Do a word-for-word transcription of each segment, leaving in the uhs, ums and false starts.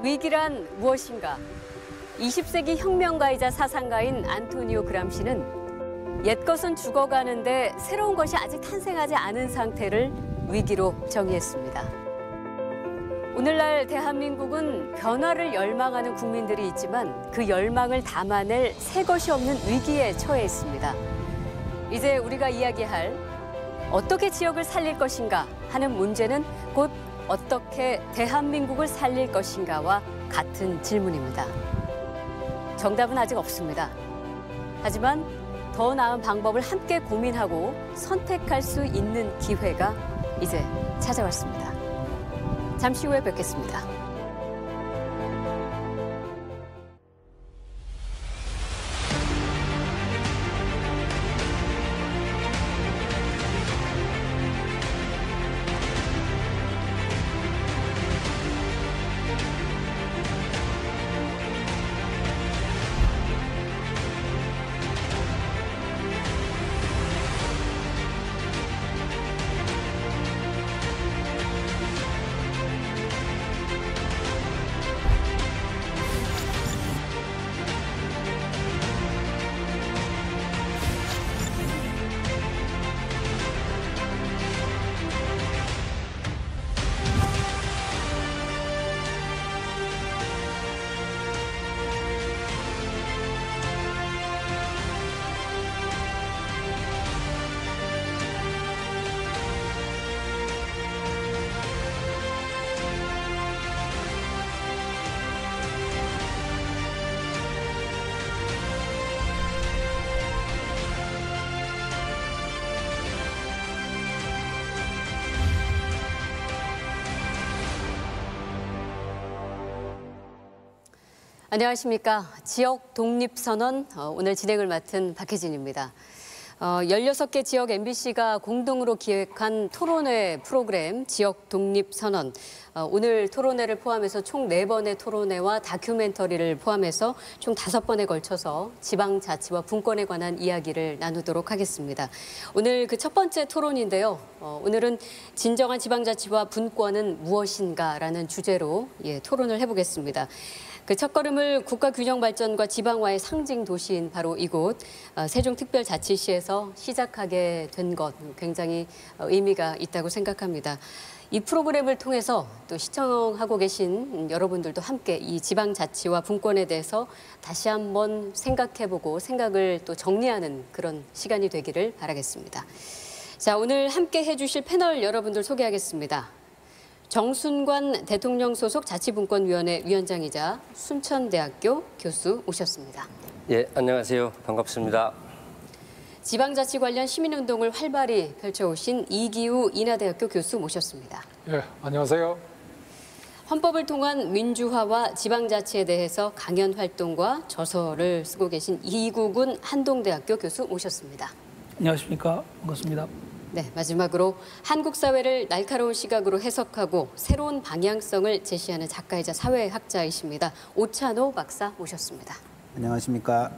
위기란 무엇인가? 이십 세기 혁명가이자 사상가인 안토니오 그람시는 옛것은 죽어가는데 새로운 것이 아직 탄생하지 않은 상태를 위기로 정의했습니다. 오늘날 대한민국은 변화를 열망하는 국민들이 있지만 그 열망을 담아낼 새 것이 없는 위기에 처해 있습니다. 이제 우리가 이야기할 어떻게 지역을 살릴 것인가 하는 문제는 곧 어떻게 대한민국을 살릴 것인가와 같은 질문입니다. 정답은 아직 없습니다. 하지만 더 나은 방법을 함께 고민하고 선택할 수 있는 기회가 이제 찾아왔습니다. 잠시 후에 뵙겠습니다. 안녕하십니까. 지역 독립선언 오늘 진행을 맡은 박혜진입니다. 어, 열여섯 개 지역 엠비씨가 공동으로 기획한 토론회 프로그램 지역 독립선언. 어, 오늘 토론회를 포함해서 총 네 번의 토론회와 다큐멘터리를 포함해서 총 다섯 번에 걸쳐서 지방자치와 분권에 관한 이야기를 나누도록 하겠습니다. 오늘 그 첫 번째 토론인데요. 어, 오늘은 진정한 지방자치와 분권은 무엇인가라는 주제로 예, 토론을 해보겠습니다. 그 첫걸음을 국가균형발전과 지방화의 상징 도시인 바로 이곳 세종특별자치시에서 시작하게 된 것 굉장히 의미가 있다고 생각합니다. 이 프로그램을 통해서 또 시청하고 계신 여러분들도 함께 이 지방자치와 분권에 대해서 다시 한번 생각해보고 생각을 또 정리하는 그런 시간이 되기를 바라겠습니다. 자, 오늘 함께 해주실 패널 여러분들 소개하겠습니다. 정순관 대통령 소속 자치분권위원회 위원장이자 순천대학교 교수 오셨습니다. 예, 안녕하세요. 반갑습니다. 지방자치 관련 시민운동을 활발히 펼쳐오신 이기우 인하대학교 교수 모셨습니다. 예, 안녕하세요. 헌법을 통한 민주화와 지방자치에 대해서 강연 활동과 저서를 쓰고 계신 이국은 한동대학교 교수 모셨습니다. 안녕하십니까. 반갑습니다. 네, 마지막으로 한국 사회를 날카로운 시각으로 해석하고 새로운 방향성을 제시하는 작가이자 사회학자이십니다. 오찬호 박사 모셨습니다. 안녕하십니까.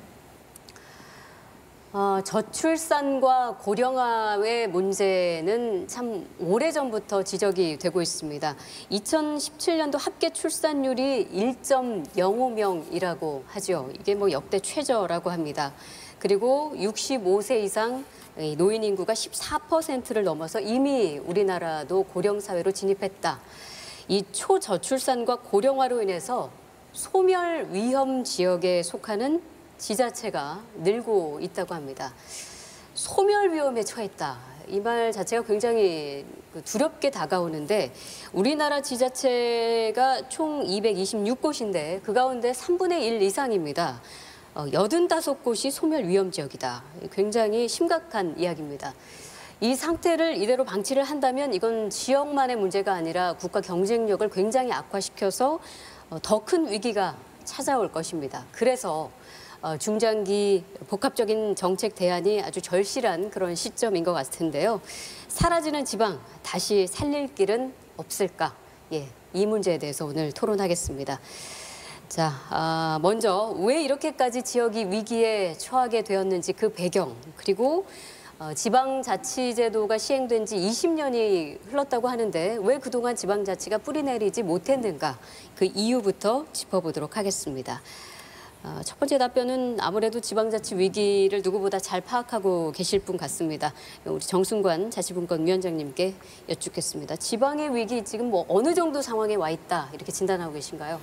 어, 저출산과 고령화의 문제는 참 오래전부터 지적이 되고 있습니다. 이천십칠 년도 합계 출산율이 일 점 영오 명이라고 하죠. 이게 뭐 역대 최저라고 합니다. 그리고 육십오 세 이상 노인 인구가 십사 퍼센트를 넘어서 이미 우리나라도 고령사회로 진입했다. 이 초저출산과 고령화로 인해서 소멸 위험 지역에 속하는 지자체가 늘고 있다고 합니다. 소멸 위험에 처했다. 이 말 자체가 굉장히 두렵게 다가오는데 우리나라 지자체가 총 이백이십육 곳인데 그 가운데 삼분의 일 이상입니다. 어, 여든다섯 곳이 소멸 위험 지역이다. 굉장히 심각한 이야기입니다. 이 상태를 이대로 방치를 한다면 이건 지역만의 문제가 아니라 국가 경쟁력을 굉장히 악화시켜서 어, 더 큰 위기가 찾아올 것입니다. 그래서 어, 중장기 복합적인 정책 대안이 아주 절실한 그런 시점인 것 같은데요. 사라지는 지방, 다시 살릴 길은 없을까? 예, 이 문제에 대해서 오늘 토론하겠습니다. 자, 아, 먼저 왜 이렇게까지 지역이 위기에 처하게 되었는지 그 배경, 그리고 어, 지방자치제도가 시행된 지 이십 년이 흘렀다고 하는데 왜 그동안 지방자치가 뿌리내리지 못했는가 그 이유부터 짚어보도록 하겠습니다. 어, 첫 번째 답변은 아무래도 지방자치 위기를 누구보다 잘 파악하고 계실 분 같습니다. 우리 정순관 자치분권위원장님께 여쭙겠습니다. 지방의 위기 지금 뭐 어느 정도 상황에 와 있다 이렇게 진단하고 계신가요?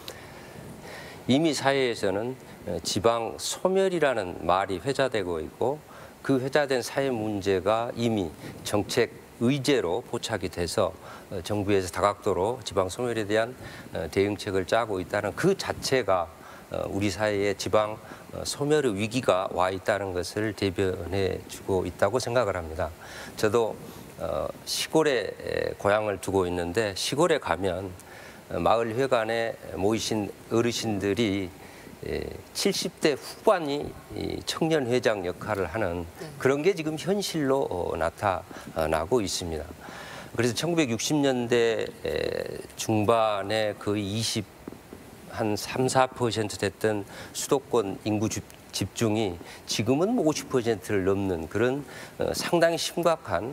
이미 사회에서는 지방 소멸이라는 말이 회자되고 있고 그 회자된 사회 문제가 이미 정책 의제로 포착이 돼서 정부에서 다각도로 지방 소멸에 대한 대응책을 짜고 있다는 그 자체가 우리 사회에 지방 소멸의 위기가 와 있다는 것을 대변해 주고 있다고 생각을 합니다. 저도 시골에 고향을 두고 있는데 시골에 가면 마을 회관에 모이신 어르신들이 칠십 대 후반이 청년 회장 역할을 하는 그런 게 지금 현실로 나타나고 있습니다. 그래서 천구백육십 년대 중반에 거의 이십 한 삼, 사 퍼센트 됐던 수도권 인구 집중이 지금은 오십 퍼센트를 넘는 그런 상당히 심각한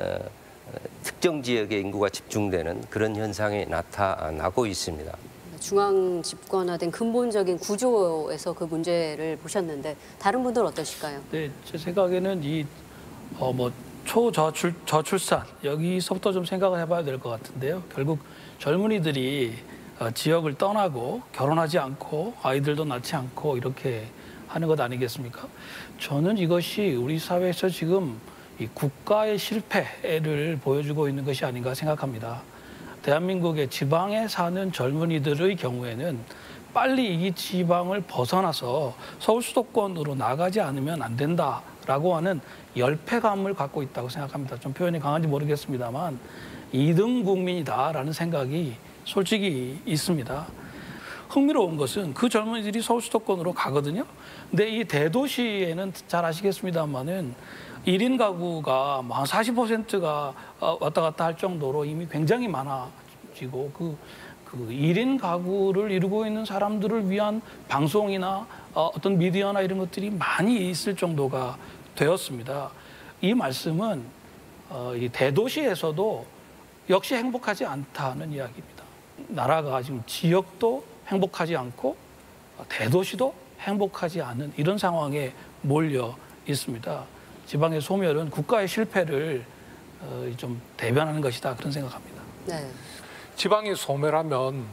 특정 지역의 인구가 집중되는 그런 현상이 나타나고 있습니다. 중앙 집권화된 근본적인 구조에서 그 문제를 보셨는데 다른 분들 어떠실까요? 네, 제 생각에는 이 어, 뭐 초저출 저출산 여기서부터 좀 생각을 해봐야 될 것 같은데요. 결국 젊은이들이 어, 지역을 떠나고 결혼하지 않고 아이들도 낳지 않고 이렇게 하는 것 아니겠습니까? 저는 이것이 우리 사회에서 지금 이 국가의 실패를 보여주고 있는 것이 아닌가 생각합니다. 대한민국의 지방에 사는 젊은이들의 경우에는 빨리 이 지방을 벗어나서 서울 수도권으로 나가지 않으면 안 된다라고 하는 열패감을 갖고 있다고 생각합니다. 좀 표현이 강한지 모르겠습니다만 이등 국민이다라는 생각이 솔직히 있습니다. 흥미로운 것은 그 젊은이들이 서울 수도권으로 가거든요. 근데 이 대도시에는 잘 아시겠습니다만은 일 인 가구가 한 사십 퍼센트가 왔다 갔다 할 정도로 이미 굉장히 많아지고 그, 그 일 인 가구를 이루고 있는 사람들을 위한 방송이나 어떤 미디어나 이런 것들이 많이 있을 정도가 되었습니다. 이 말씀은 이 대도시에서도 역시 행복하지 않다는 이야기입니다. 나라가 지금 지역도 행복하지 않고 대도시도 행복하지 않은 이런 상황에 몰려 있습니다. 지방의 소멸은 국가의 실패를 좀 대변하는 것이다 그런 생각합니다. 네. 지방이 소멸하면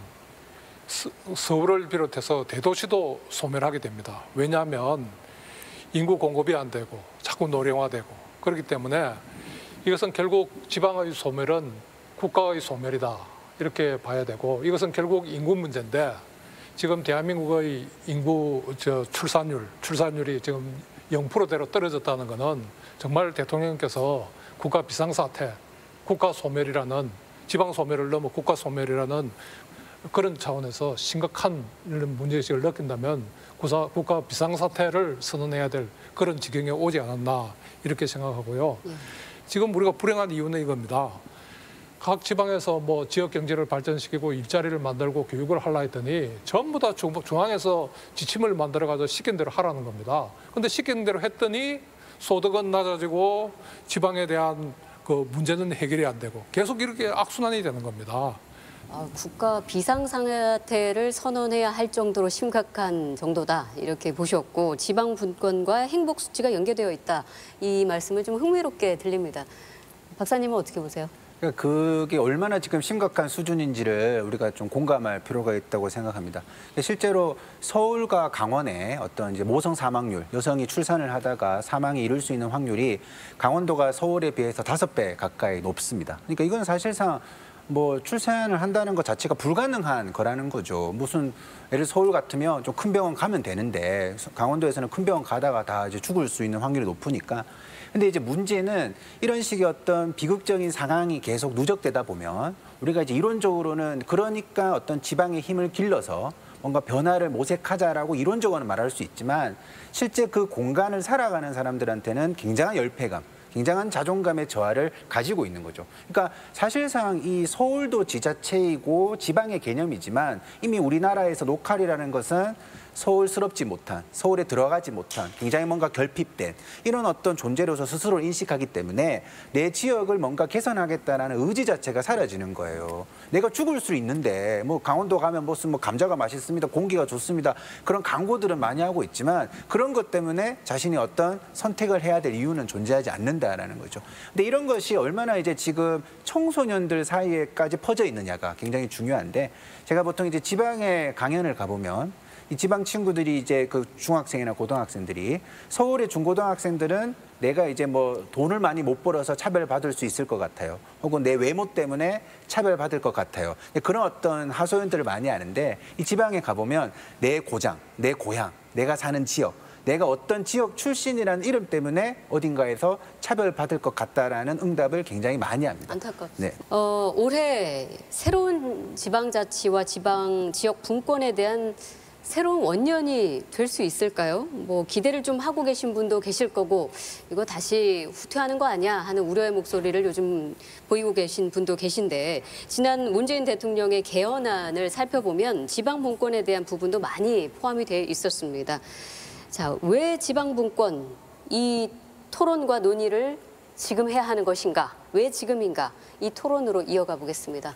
서울을 비롯해서 대도시도 소멸하게 됩니다. 왜냐하면 인구 공급이 안 되고 자꾸 노령화되고 그렇기 때문에 이것은 결국 지방의 소멸은 국가의 소멸이다. 이렇게 봐야 되고 이것은 결국 인구 문제인데 지금 대한민국의 인구 저 출산율, 출산율이 지금 영 퍼센트대로 떨어졌다는 것은 정말 대통령께서 국가 비상사태, 국가 소멸이라는 지방 소멸을 넘어 국가 소멸이라는 그런 차원에서 심각한 문제의식을 느낀다면 국가 비상사태를 선언해야 될 그런 지경에 오지 않았나 이렇게 생각하고요. 지금 우리가 불행한 이유는 이겁니다. 각 지방에서 뭐 지역 경제를 발전시키고 일자리를 만들고 교육을 하려 했더니 전부 다 중앙에서 지침을 만들어가지고 시킨 대로 하라는 겁니다. 근데 시킨 대로 했더니 소득은 낮아지고 지방에 대한 그 문제는 해결이 안 되고 계속 이렇게 악순환이 되는 겁니다. 아, 국가 비상사태를 선언해야 할 정도로 심각한 정도다 이렇게 보셨고 지방 분권과 행복 수치가 연계되어 있다 이 말씀을 좀 흥미롭게 들립니다. 박사님은 어떻게 보세요? 그게 얼마나 지금 심각한 수준인지를 우리가 좀 공감할 필요가 있다고 생각합니다. 실제로 서울과 강원의 어떤 이제 모성 사망률, 여성이 출산을 하다가 사망에 이를 수 있는 확률이 강원도가 서울에 비해서 다섯 배 가까이 높습니다. 그러니까 이건 사실상 뭐 출산을 한다는 것 자체가 불가능한 거라는 거죠. 무슨 예를 서울 같으면 좀 큰 병원 가면 되는데 강원도에서는 큰 병원 가다가 다 이제 죽을 수 있는 확률이 높으니까. 근데 이제 문제는 이런 식의 어떤 비극적인 상황이 계속 누적되다 보면 우리가 이제 이론적으로는 그러니까 어떤 지방의 힘을 길러서 뭔가 변화를 모색하자라고 이론적으로는 말할 수 있지만 실제 그 공간을 살아가는 사람들한테는 굉장한 열패감, 굉장한 자존감의 저하를 가지고 있는 거죠. 그러니까 사실상 이 서울도 지자체이고 지방의 개념이지만 이미 우리나라에서 로컬이라는 것은 서울스럽지 못한, 서울에 들어가지 못한, 굉장히 뭔가 결핍된 이런 어떤 존재로서 스스로를 인식하기 때문에 내 지역을 뭔가 개선하겠다라는 의지 자체가 사라지는 거예요. 내가 죽을 수 있는데 뭐 강원도 가면 무슨 뭐 감자가 맛있습니다, 공기가 좋습니다, 그런 광고들은 많이 하고 있지만 그런 것 때문에 자신이 어떤 선택을 해야 될 이유는 존재하지 않는다라는 거죠. 근데 이런 것이 얼마나 이제 지금 청소년들 사이에까지 퍼져 있느냐가 굉장히 중요한데, 제가 보통 이제 지방에 강연을 가보면 이 지방 친구들이 이제 그 중학생이나 고등학생들이, 서울의 중고등학생들은 내가 이제 뭐 돈을 많이 못 벌어서 차별받을 수 있을 것 같아요. 혹은 내 외모 때문에 차별받을 것 같아요. 그런 어떤 하소연들을 많이 하는데, 이 지방에 가보면 내 고장, 내 고향, 내가 사는 지역, 내가 어떤 지역 출신이라는 이름 때문에 어딘가에서 차별받을 것 같다라는 응답을 굉장히 많이 합니다. 안타깝습니다. 네. 어, 올해 새로운 지방자치와 지방 지역 분권에 대한 새로운 원년이 될 수 있을까요? 뭐 기대를 좀 하고 계신 분도 계실 거고, 이거 다시 후퇴하는 거 아니야 하는 우려의 목소리를 요즘 보이고 계신 분도 계신데, 지난 문재인 대통령의 개헌안을 살펴보면 지방 분권에 대한 부분도 많이 포함이 돼 있었습니다. 자, 왜 지방 분권, 이 토론과 논의를 지금 해야 하는 것인가? 왜 지금인가? 이 토론으로 이어가 보겠습니다.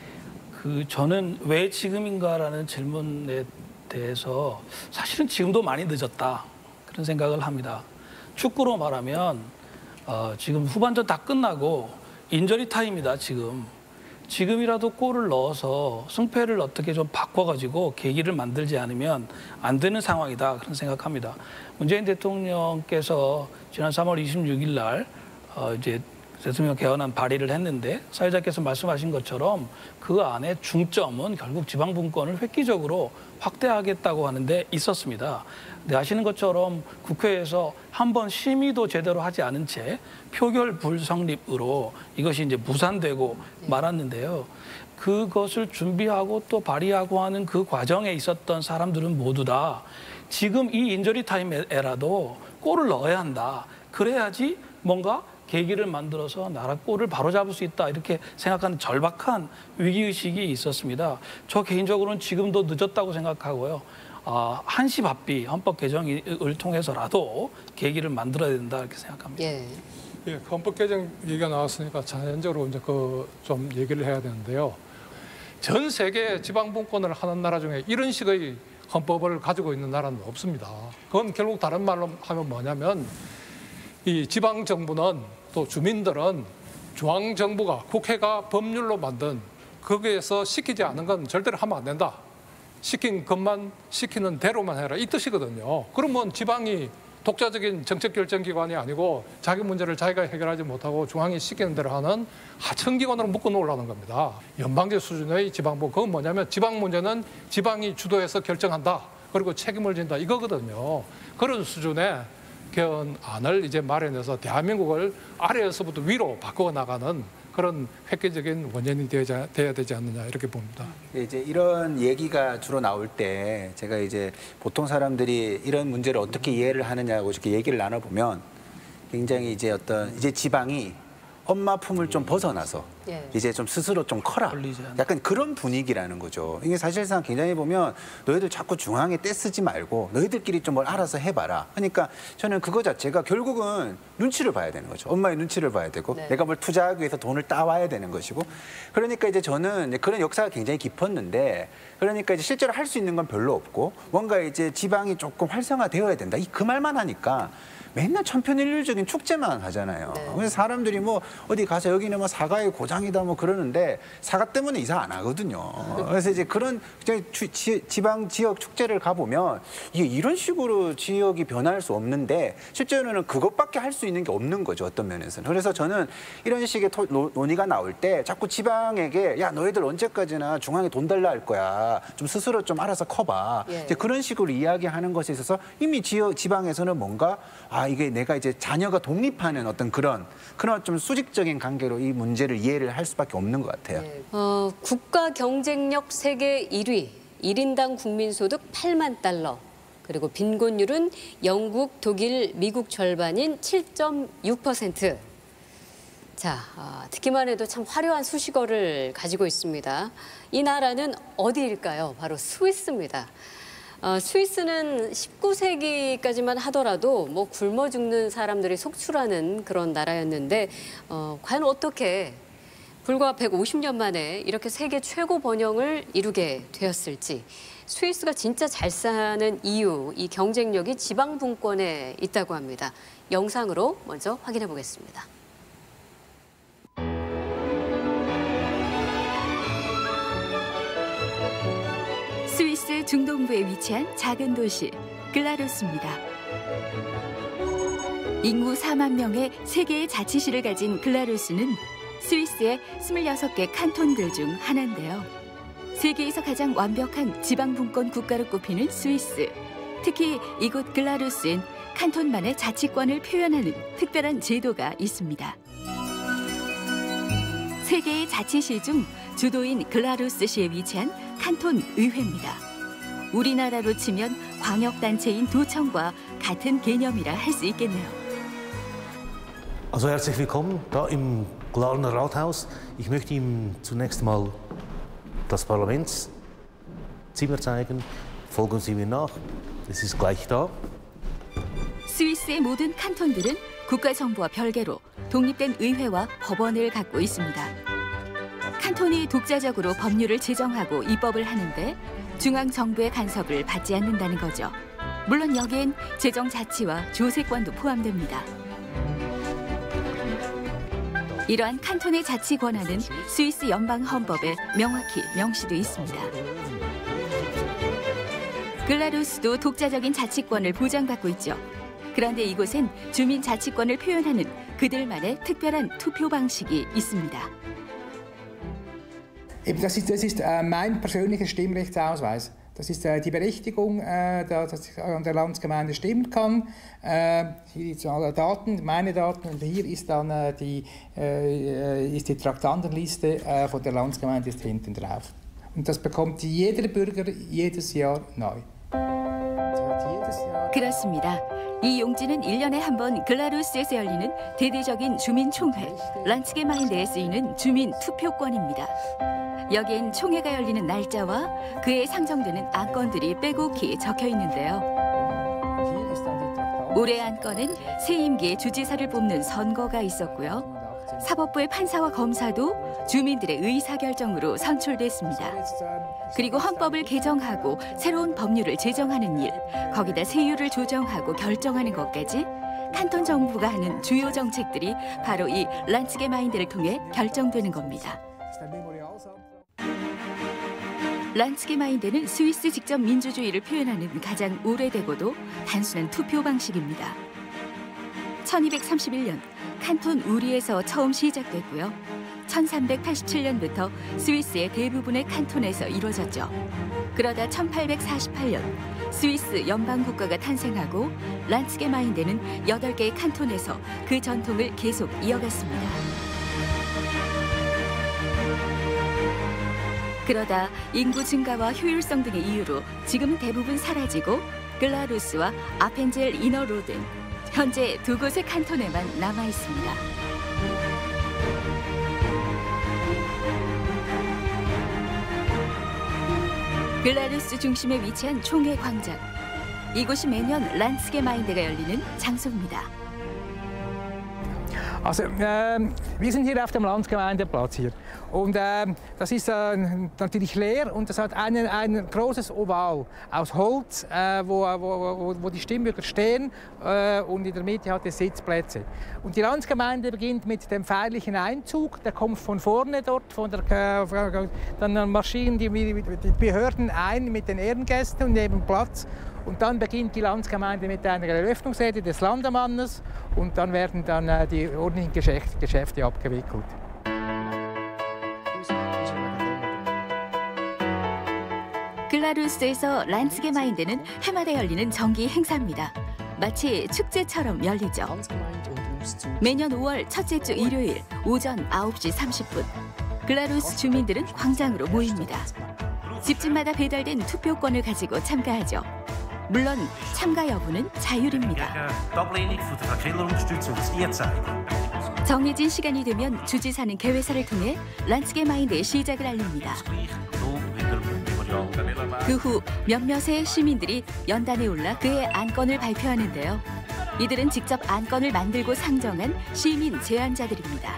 그 저는 왜 지금인가라는 질문에 대해서 사실은 지금도 많이 늦었다, 그런 생각을 합니다. 축구로 말하면 어, 지금 후반전 다 끝나고 인저리 타임이다. 지금 지금이라도 골을 넣어서 승패를 어떻게 좀 바꿔가지고 계기를 만들지 않으면 안 되는 상황이다, 그런 생각합니다. 문재인 대통령께서 지난 삼월 이십육일 날 어, 이제 대통령 개헌안 발의를 했는데, 사회자께서 말씀하신 것처럼 그 안에 중점은 결국 지방 분권을 획기적으로 확대하겠다고 하는데 있었습니다. 근데 아시는 것처럼 국회에서 한 번 심의도 제대로 하지 않은 채 표결 불성립으로 이것이 이제 무산되고 말았는데요. 그것을 준비하고 또 발의하고 하는 그 과정에 있었던 사람들은 모두 다 지금 이 인저리 타임에라도 골을 넣어야 한다, 그래야지 뭔가 계기를 만들어서 나라 꼴을 바로잡을 수 있다, 이렇게 생각하는 절박한 위기의식이 있었습니다. 저 개인적으로는 지금도 늦었다고 생각하고요. 아, 한시 바삐 헌법 개정을 통해서라도 계기를 만들어야 된다, 이렇게 생각합니다. 예. 예, 헌법 개정 얘기가 나왔으니까 자연적으로 이제 그 좀 얘기를 해야 되는데요. 전 세계 지방 분권을 하는 나라 중에 이런 식의 헌법을 가지고 있는 나라는 없습니다. 그건 결국 다른 말로 하면 뭐냐면, 이 지방 정부는, 또 주민들은 중앙정부가, 국회가 법률로 만든 거기에서 시키지 않은 건 절대로 하면 안 된다, 시킨 것만 시키는 대로만 해라, 이 뜻이거든요. 그러면 지방이 독자적인 정책결정기관이 아니고 자기 문제를 자기가 해결하지 못하고 중앙이 시키는 대로 하는 하청기관으로 묶어놓으라는 겁니다. 연방제 수준의 지방부, 그건 뭐냐면 지방 문제는 지방이 주도해서 결정한다, 그리고 책임을 진다, 이거거든요. 그런 수준의 개헌안을 이제 마련해서 대한민국을 아래에서부터 위로 바꿔 나가는 그런 획기적인 원년이 되어야, 되어야 되지 않느냐, 이렇게 봅니다. 이제 이런 얘기가 주로 나올 때 제가 이제 보통 사람들이 이런 문제를 어떻게 이해를 하느냐고 이렇게 얘기를 나눠보면, 굉장히 이제 어떤 이제 지방이 엄마 품을 좀 벗어나서 예. 이제 좀 스스로 좀 커라, 걸리지 않나. 약간 그런 분위기라는 거죠. 이게 사실상 굉장히 보면 너희들 자꾸 중앙에 떼쓰지 말고 너희들끼리 좀 뭘 알아서 해봐라 하니까, 저는 그거 자체가 결국은 눈치를 봐야 되는 거죠. 엄마의 눈치를 봐야 되고 네. 내가 뭘 투자하기 위해서 돈을 따와야 되는 것이고, 그러니까 이제 저는 그런 역사가 굉장히 깊었는데, 그러니까 이제 실제로 할 수 있는 건 별로 없고 뭔가 이제 지방이 조금 활성화되어야 된다, 이 그 말만 하니까 맨날 천편일률적인 축제만 하잖아요. 네. 그래서 사람들이 뭐 어디 가서 여기는 뭐 사과의 고장이다 뭐 그러는데, 사과 때문에 이사 안 하거든요. 그래서 이제 그런 지, 지방 지역 축제를 가보면 이게 이런 식으로 지역이 변할 수 없는데, 실제로는 그것밖에 할 수 있는 게 없는 거죠, 어떤 면에서는. 그래서 저는 이런 식의 토, 노, 논의가 나올 때 자꾸 지방에게 야 너희들 언제까지나 중앙에 돈 달라 할 거야, 좀 스스로 좀 알아서 커봐, 예. 이제 그런 식으로 이야기하는 것에 있어서 이미 지역 지방에서는 뭔가 아 이게 내가 이제 자녀가 독립하는 어떤 그런 그런 좀 수직적인 관계로 이 문제를 이해를 할 수밖에 없는 것 같아요. 예. 어, 국가 경쟁력 세계 일 위, 일 인당 국민소득 팔만 달러, 그리고 빈곤율은 영국, 독일, 미국 절반인 칠 점 육 퍼센트. 자, 아, 듣기만 해도 참 화려한 수식어를 가지고 있습니다. 이 나라는 어디일까요? 바로 스위스입니다. 어, 스위스는 십구 세기까지만 하더라도 뭐 굶어 죽는 사람들이 속출하는 그런 나라였는데 어, 과연 어떻게 불과 백오십 년 만에 이렇게 세계 최고 번영을 이루게 되었을지, 스위스가 진짜 잘 사는 이유, 이 경쟁력이 지방 분권에 있다고 합니다. 영상으로 먼저 확인해 보겠습니다. 스위스 중동부에 위치한 작은 도시 글라루스입니다. 인구 사만 명의 세 개의 자치시를 가진 글라루스는 스위스의 스물여섯 개 칸톤들 중 하나인데요. 세계에서 가장 완벽한 지방분권 국가로 꼽히는 스위스. 특히 이곳 글라루스엔 칸톤만의 자치권을 표현하는 특별한 제도가 있습니다. 세 개의 자치시 중 주도인 글라루스시에 위치한 칸톤 의회입니다. 우리나라로 치면 광역단체인 도청과 같은 개념이라 할 수 있겠네요. Also herzlich willkommen da im Glarner Rathaus. Ich möchte Ihnen zunächst mal das Parlamentszimmer zeigen. Folgen Sie mir nach. Es ist gleich da. 스위스의 모든 칸톤들은 국가정부와 별개로 독립된 의회와 법원을 갖고 있습니다. 칸톤이 독자적으로 법률을 제정하고 입법을 하는데 중앙정부의 간섭을 받지 않는다는 거죠. 물론 여기엔 재정자치와 조세권도 포함됩니다. 이러한 칸톤의 자치 권한은 스위스 연방헌법에 명확히 명시돼 있습니다. 글라루스도 독자적인 자치권을 보장받고 있죠. 그런데 이곳엔 주민 자치권을 표현하는 그들만의 특별한 투표 방식이 있습니다. Eben, das ist, das ist äh, mein persönlicher Stimmrechtsausweis. Das ist äh, die Berechtigung, äh, dass ich an der Landsgemeinde stimmen kann. Äh, hier sind alle Daten, meine Daten, und hier ist dann äh, die, äh, ist die Traktandenliste äh, von der Landsgemeinde ist hinten drauf. Und das bekommt jeder Bürger jedes Jahr neu. 그렇습니다. 이 용지는 일 년에 한 번 글라루스에서 열리는 대대적인 주민총회, 란츠게마인데에 쓰이는 주민 투표권입니다. 여기엔 총회가 열리는 날짜와 그에 상정되는 안건들이 빼곡히 적혀 있는데요. 올해 안건은 새 임기의 주지사를 뽑는 선거가 있었고요. 사법부의 판사와 검사도 주민들의 의사결정으로 선출됐습니다. 그리고 헌법을 개정하고 새로운 법률을 제정하는 일, 거기다 세율을 조정하고 결정하는 것까지 칸톤 정부가 하는 주요 정책들이 바로 이 란츠게마인데를 통해 결정되는 겁니다. 란츠게마인데는 스위스 직접 민주주의를 표현하는 가장 오래되고도 단순한 투표 방식입니다. 천이백삼십일 년 칸톤 우리에서 처음 시작됐고요. 천삼백팔십칠 년부터 스위스의 대부분의 칸톤에서 이루어졌죠. 그러다 천팔백사십팔 년 스위스 연방국가가 탄생하고 란츠게마인데는 여덟 개의 칸톤에서 그 전통을 계속 이어갔습니다. 그러다 인구 증가와 효율성 등의 이유로 지금은 대부분 사라지고 글라루스와 아펜젤 이너로든 현재 두 곳의 칸톤에만 남아 있습니다. 글라루스 중심에 위치한 총회 광장. 이곳이 매년 란츠게마인데가 열리는 장소입니다. Also, ähm, wir sind hier auf dem Landsgemeindeplatz hier. Und ähm, das ist äh, natürlich leer und das hat einen, ein großes Oval aus Holz, äh, wo, wo, wo die Stimmbürger stehen äh, und in der Mitte hat es Sitzplätze. Und die Landsgemeinde beginnt mit dem feierlichen Einzug, der kommt von vorne dort, von der, äh, dann marschieren die, die Behörden ein mit den Ehrengästen und nehmen Platz. Und dann beginnt die Landsgemeinde mit einer Eröffnungsrede des Landemannes und dann werden dann äh, die ordentlichen Geschäfte, Geschäfte abgewickelt. 글라루스에서 란츠게마인데는 해마다 열리는 정기 행사입니다. 마치 축제처럼 열리죠. 매년 오월 첫째 주 일요일 오전 아홉 시 삼십 분 글라루스 주민들은 광장으로 모입니다. 집집마다 배달된 투표권을 가지고 참가하죠. 물론 참가 여부는 자율입니다. 정해진 시간이 되면 주지사는 개회사를 통해 란츠게마인데의 시작을 알립니다. 그 후 몇몇의 시민들이 연단에 올라 그의 안건을 발표하는데요. 이들은 직접 안건을 만들고 상정한 시민 제안자들입니다.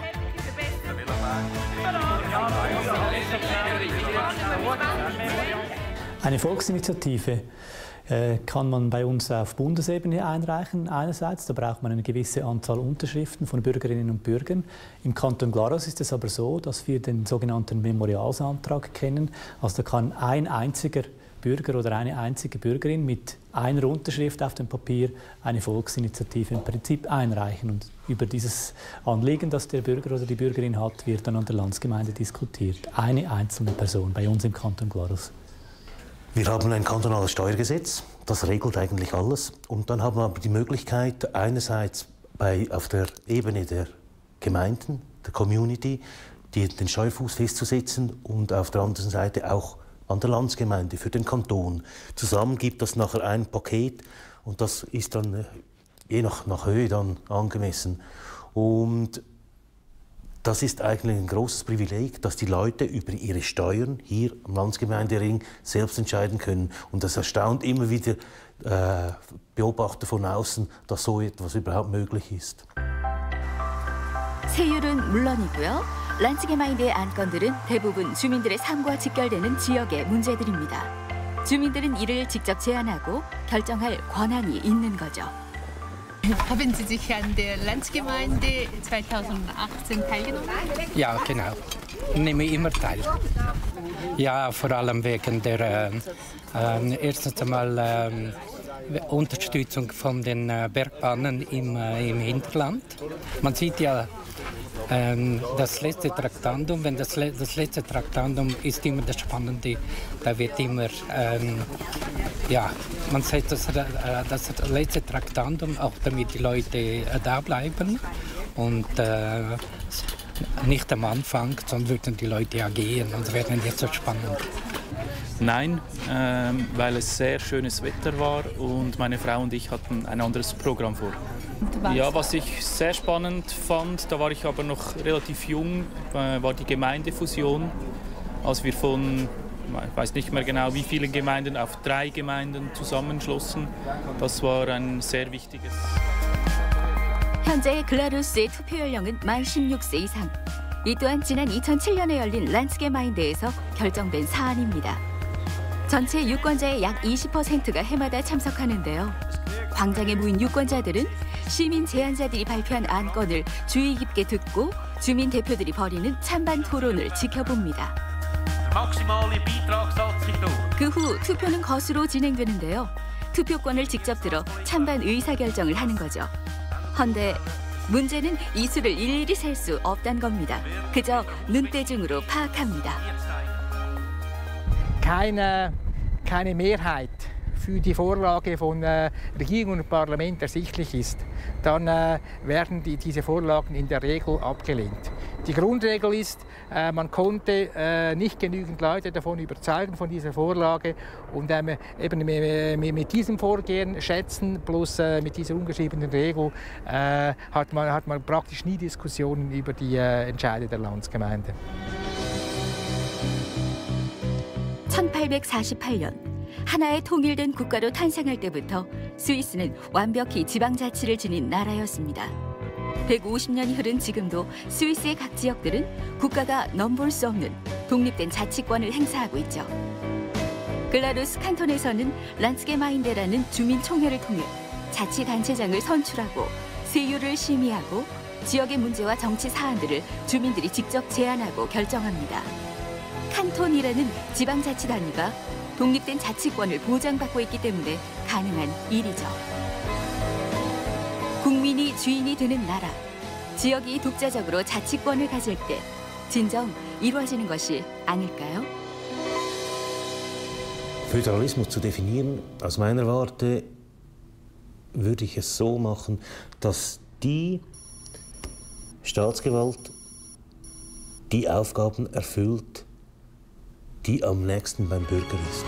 Eine Volksinitiative äh, kann man bei uns auf Bundesebene einreichen. Einerseits, da braucht man eine gewisse Anzahl Unterschriften von Bürgerinnen und Bürgern. Im Kanton Glarus ist es aber so, dass wir den sogenannten Memorialsantrag kennen. Also da kann ein einziger Bürger oder eine einzige Bürgerin mit einer Unterschrift auf dem Papier eine Volksinitiative im Prinzip einreichen. Und über dieses Anliegen, das der Bürger oder die Bürgerin hat, wird dann an der Landsgemeinde diskutiert. Eine einzelne Person bei uns im Kanton Glarus. Wir haben ein kantonales Steuergesetz, das regelt eigentlich alles. Und dann haben wir aber die Möglichkeit, einerseits bei, auf der Ebene der Gemeinden, der Community, die, den Steuerfuß festzusetzen und auf der anderen Seite auch an der Landsgemeinde, für den Kanton. Zusammen gibt das nachher ein Paket und das ist dann je nach, nach Höhe dann angemessen. Und das ist eigentlich ein großes Privileg, dass die Leute über ihre Steuern hier am Landsgemeindering selbst entscheiden können. Und das erstaunt immer wieder äh, Beobachter von außen, dass so etwas überhaupt möglich ist. 세율은 물론이고요. 란츠게마인드의 안건들은 대부분 주민들의 삶과 직결되는 지역의 문제들입니다. 주민들은 이를 직접 제안하고 결정할 권한이 있는 거죠. Haben Sie sich an der Landsgemeinde zweitausendachtzehn teilgenommen? Ja, genau. Nehme immer teil. Ja, vor allem wegen der äh, äh, erstens einmal äh, Unterstützung von den äh, Bergbahnen im, äh, im Hinterland. Man sieht ja, ähm, das letzte Traktandum, wenn das, das letzte Traktandum ist immer das Spannende, da wird immer, ähm, ja, man setzt das, äh, das letzte Traktandum, auch damit die Leute äh, da bleiben und äh, nicht am Anfang, sonst würden die Leute ja gehen und es wäre nicht so spannend. Nein, ähm, weil es sehr schönes Wetter war und meine Frau und ich hatten ein anderes Programm vor. Ja, was ich sehr spannend fand, da war ich aber noch relativ jung, äh, war die Gemeindefusion, als wir von, ich weiß nicht mehr genau wie viele Gemeinden, auf drei Gemeinden zusammenschlossen. Das war ein sehr wichtiges. 현재 글라루스의 투표 연령은 만 십육 세 이상. 이 또한 지난 이천칠 년에 열린 란츠게마인드에서 결정된 사안입니다. 전체 유권자의 약 이십 퍼센트가 해마다 참석하는데요. 광장에 모인 유권자들은 시민 제안자들이 발표한 안건을 주의 깊게 듣고 주민 대표들이 벌이는 찬반 토론을 지켜봅니다. 그 후 투표는 거수로 진행되는데요. 투표권을 직접 들어 찬반 의사결정을 하는 거죠. 헌데 문제는 이 수를 일일이 셀 수 없다는 겁니다. 그저 눈대중으로 파악합니다. Keine, keine Mehrheit für die Vorlage von äh, Regierung und Parlament ersichtlich ist, dann äh, werden die, diese Vorlagen in der Regel abgelehnt. Die Grundregel ist, äh, man konnte äh, nicht genügend Leute davon überzeugen, von dieser Vorlage. Und ähm, eben mit, mit diesem Vorgehen, Schätzen plus äh, mit dieser ungeschriebenen Regel, äh, hat, man, hat man praktisch nie Diskussionen über die äh, Entscheide der Landsgemeinde. 천팔백사십팔 년 하나의 통일된 국가로 탄생할 때부터 스위스는 완벽히 지방자치를 지닌 나라였습니다. 백오십 년이 흐른 지금도 스위스의 각 지역들은 국가가 넘볼 수 없는 독립된 자치권을 행사하고 있죠. 글라루스 칸톤에서는 란츠게마인데라는 주민총회를 통해 자치단체장을 선출하고 세율을 심의하고 지역의 문제와 정치 사안들을 주민들이 직접 제안하고 결정합니다. 칸톤이라는 지방자치 단위가 독립된 자치권을 보장받고 있기 때문에 가능한 일이죠. 국민이 주인이 되는 나라, 지역이 독자적으로 자치권을 가질 때 진정 이루어지는 것이 아닐까요? Föderalismus zu definieren, aus meiner Warte würde ich es so machen, dass die Staatsgewalt die Aufgaben erfüllt, die am nächsten beim Bürger ist.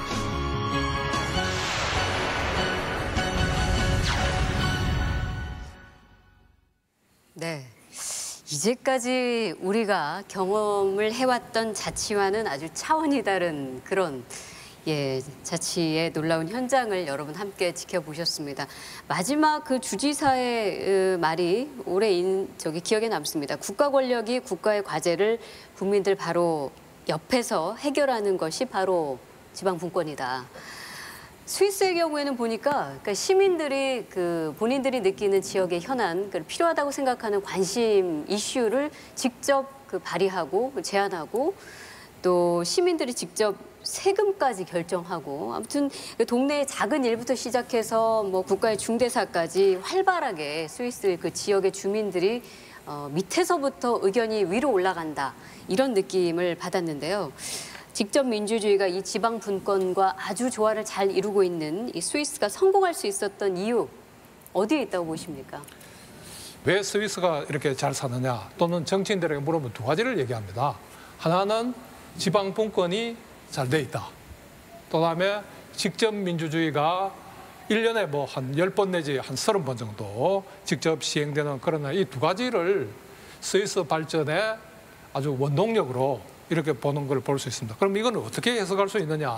네. 이제까지 우리가 경험을 해왔던 자치와는 아주 차원이 다른 그런 예, 자치의 놀라운 현장을 여러분 함께 지켜보셨습니다. 마지막 그 주지사의 말이 오래 인, 저기 기억에 남습니다. 국가 권력이 국가의 과제를 국민들 바로 옆에서 해결하는 것이 바로 지방 분권이다. 스위스의 경우에는 보니까 그러니까 시민들이 그 본인들이 느끼는 지역의 현안, 그 필요하다고 생각하는 관심 이슈를 직접 그 발의하고 제안하고 또 시민들이 직접 세금까지 결정하고 아무튼 동네의 작은 일부터 시작해서 뭐 국가의 중대사까지 활발하게 스위스 그 지역의 주민들이 어, 밑에서부터 의견이 위로 올라간다 이런 느낌을 받았는데요. 직접 민주주의가 이 지방 분권과 아주 조화를 잘 이루고 있는 이 스위스가 성공할 수 있었던 이유 어디에 있다고 보십니까? 왜 스위스가 이렇게 잘 사느냐 또는 정치인들에게 물어보면 두 가지를 얘기합니다. 하나는 지방 분권이 잘 돼 있다. 또 다음에 직접 민주주의가 일 년에 뭐 한 열 번 내지 한 서른 번 정도 직접 시행되는 그런 이 두 가지를 스위스 발전의 아주 원동력으로 이렇게 보는 걸 볼 수 있습니다. 그럼 이건 어떻게 해석할 수 있느냐.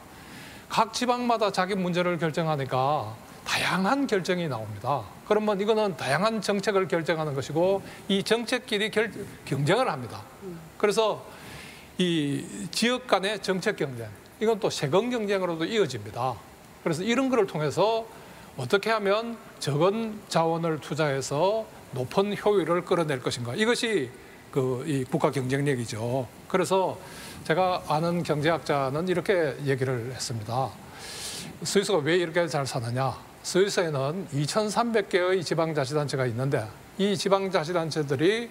각 지방마다 자기 문제를 결정하니까 다양한 결정이 나옵니다. 그러면 이거는 다양한 정책을 결정하는 것이고 이 정책끼리 결, 경쟁을 합니다. 그래서 이 지역 간의 정책 경쟁, 이건 또 세금 경쟁으로도 이어집니다. 그래서 이런 거를 통해서 어떻게 하면 적은 자원을 투자해서 높은 효율을 끌어낼 것인가. 이것이 그 이 국가 경쟁력이죠. 그래서 제가 아는 경제학자는 이렇게 얘기를 했습니다. 스위스가 왜 이렇게 잘 사느냐. 스위스에는 이천삼백 개의 지방자치단체가 있는데 이 지방자치단체들이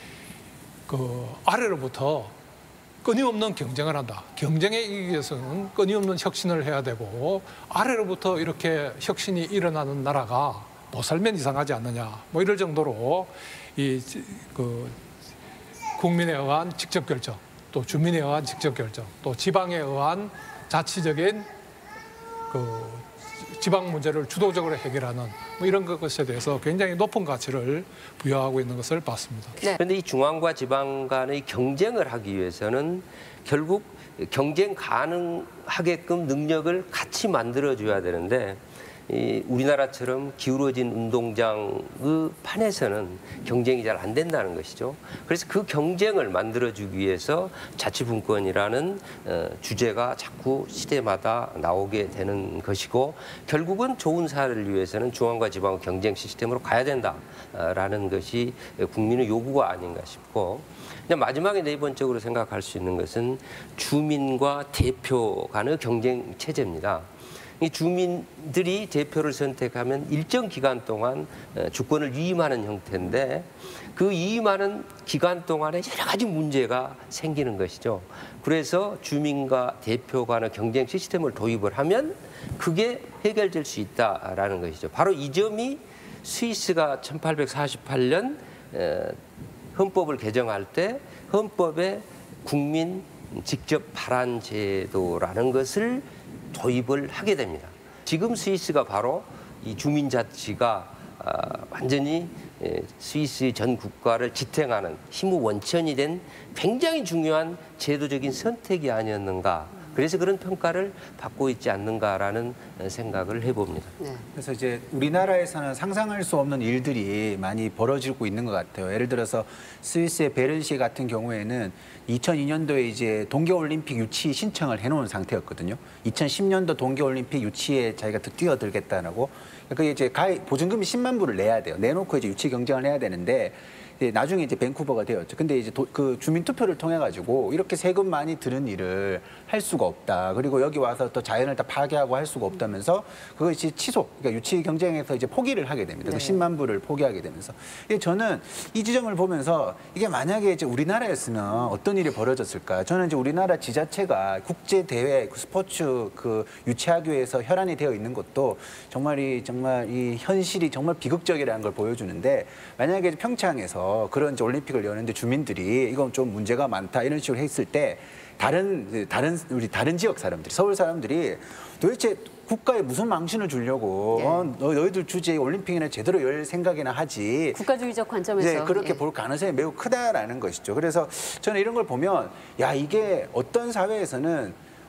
그 아래로부터 끊임없는 경쟁을 한다. 경쟁에 이기기 위해서는 끊임없는 혁신을 해야 되고 아래로부터 이렇게 혁신이 일어나는 나라가 못 살면 이상하지 않느냐. 뭐 이럴 정도로 이 그 국민에 의한 직접 결정, 또 주민에 의한 직접 결정, 또 지방에 의한 자치적인 그 지방 문제를 주도적으로 해결하는 뭐 이런 것에 대해서 굉장히 높은 가치를 부여하고 있는 것을 봤습니다. 그런데 네. 이 중앙과 지방 간의 경쟁을 하기 위해서는 결국 경쟁 가능하게끔 능력을 같이 만들어줘야 되는데 이 우리나라처럼 기울어진 운동장의 판에서는 경쟁이 잘 안 된다는 것이죠. 그래서 그 경쟁을 만들어주기 위해서 자치분권이라는 어, 주제가 자꾸 시대마다 나오게 되는 것이고 결국은 좋은 사회를 위해서는 중앙과 지방 경쟁 시스템으로 가야 된다라는 것이 국민의 요구가 아닌가 싶고 그냥 마지막에 네 번째로 생각할 수 있는 것은 주민과 대표 간의 경쟁 체제입니다. 이 주민들이 대표를 선택하면 일정 기간 동안 주권을 위임하는 형태인데 그 위임하는 기간 동안에 여러 가지 문제가 생기는 것이죠. 그래서 주민과 대표 간의 경쟁 시스템을 도입을 하면 그게 해결될 수 있다라는 것이죠. 바로 이 점이 스위스가 천팔백사십팔 년 헌법을 개정할 때 헌법에 국민 직접 발안 제도라는 것을 도입을 하게 됩니다. 지금 스위스가 바로 이 주민자치가 완전히 스위스 전 국가를 지탱하는 힘의 원천이 된 굉장히 중요한 제도적인 선택이 아니었는가. 그래서 그런 평가를 받고 있지 않는가라는 생각을 해봅니다. 네. 그래서 이제 우리나라에서는 상상할 수 없는 일들이 많이 벌어지고 있는 것 같아요. 예를 들어서 스위스의 베른시 같은 경우에는 이천이 년도에 이제 동계올림픽 유치 신청을 해놓은 상태였거든요. 이천십 년도 동계올림픽 유치에 자기가 뛰어들겠다라고. 그게 이제 가입 보증금이 십만 불을 내야 돼요. 내놓고 이제 유치 경쟁을 해야 되는데. 나중에 이제 밴쿠버가 되었죠. 근데 이제 도, 그 주민 투표를 통해 가지고 이렇게 세금 많이 드는 일을 할 수가 없다. 그리고 여기 와서 또 자연을 다 파괴하고 할 수가 없다면서 그것이 취소, 그러니까 유치 경쟁에서 이제 포기를 하게 됩니다. 네. 그 십만 불을 포기하게 되면서. 저는 이 지점을 보면서 이게 만약에 이제 우리나라였으면 어떤 일이 벌어졌을까? 저는 이제 우리나라 지자체가 국제 대회 스포츠 그 유치하기 위해서 혈안이 되어 있는 것도 정말 이 정말 이 현실이 정말 비극적이라는 걸 보여주는데 만약에 평창에서 그런 이제 올림픽을 여는데 주민들이 이건 좀 문제가 많다 이런 식으로 했을 때 다른 다른 우리 다른 지역 사람들이 서울 사람들이 도대체 국가에 무슨 망신을 주려고 예. 어, 너희들 주제에 올림픽이나 제대로 열 생각이나 하지 국가주의적 관점에서 네, 그렇게 예. 볼 가능성이 매우 크다라는 것이죠. 그래서 저는 이런 걸 보면 야 이게 어떤 사회에서는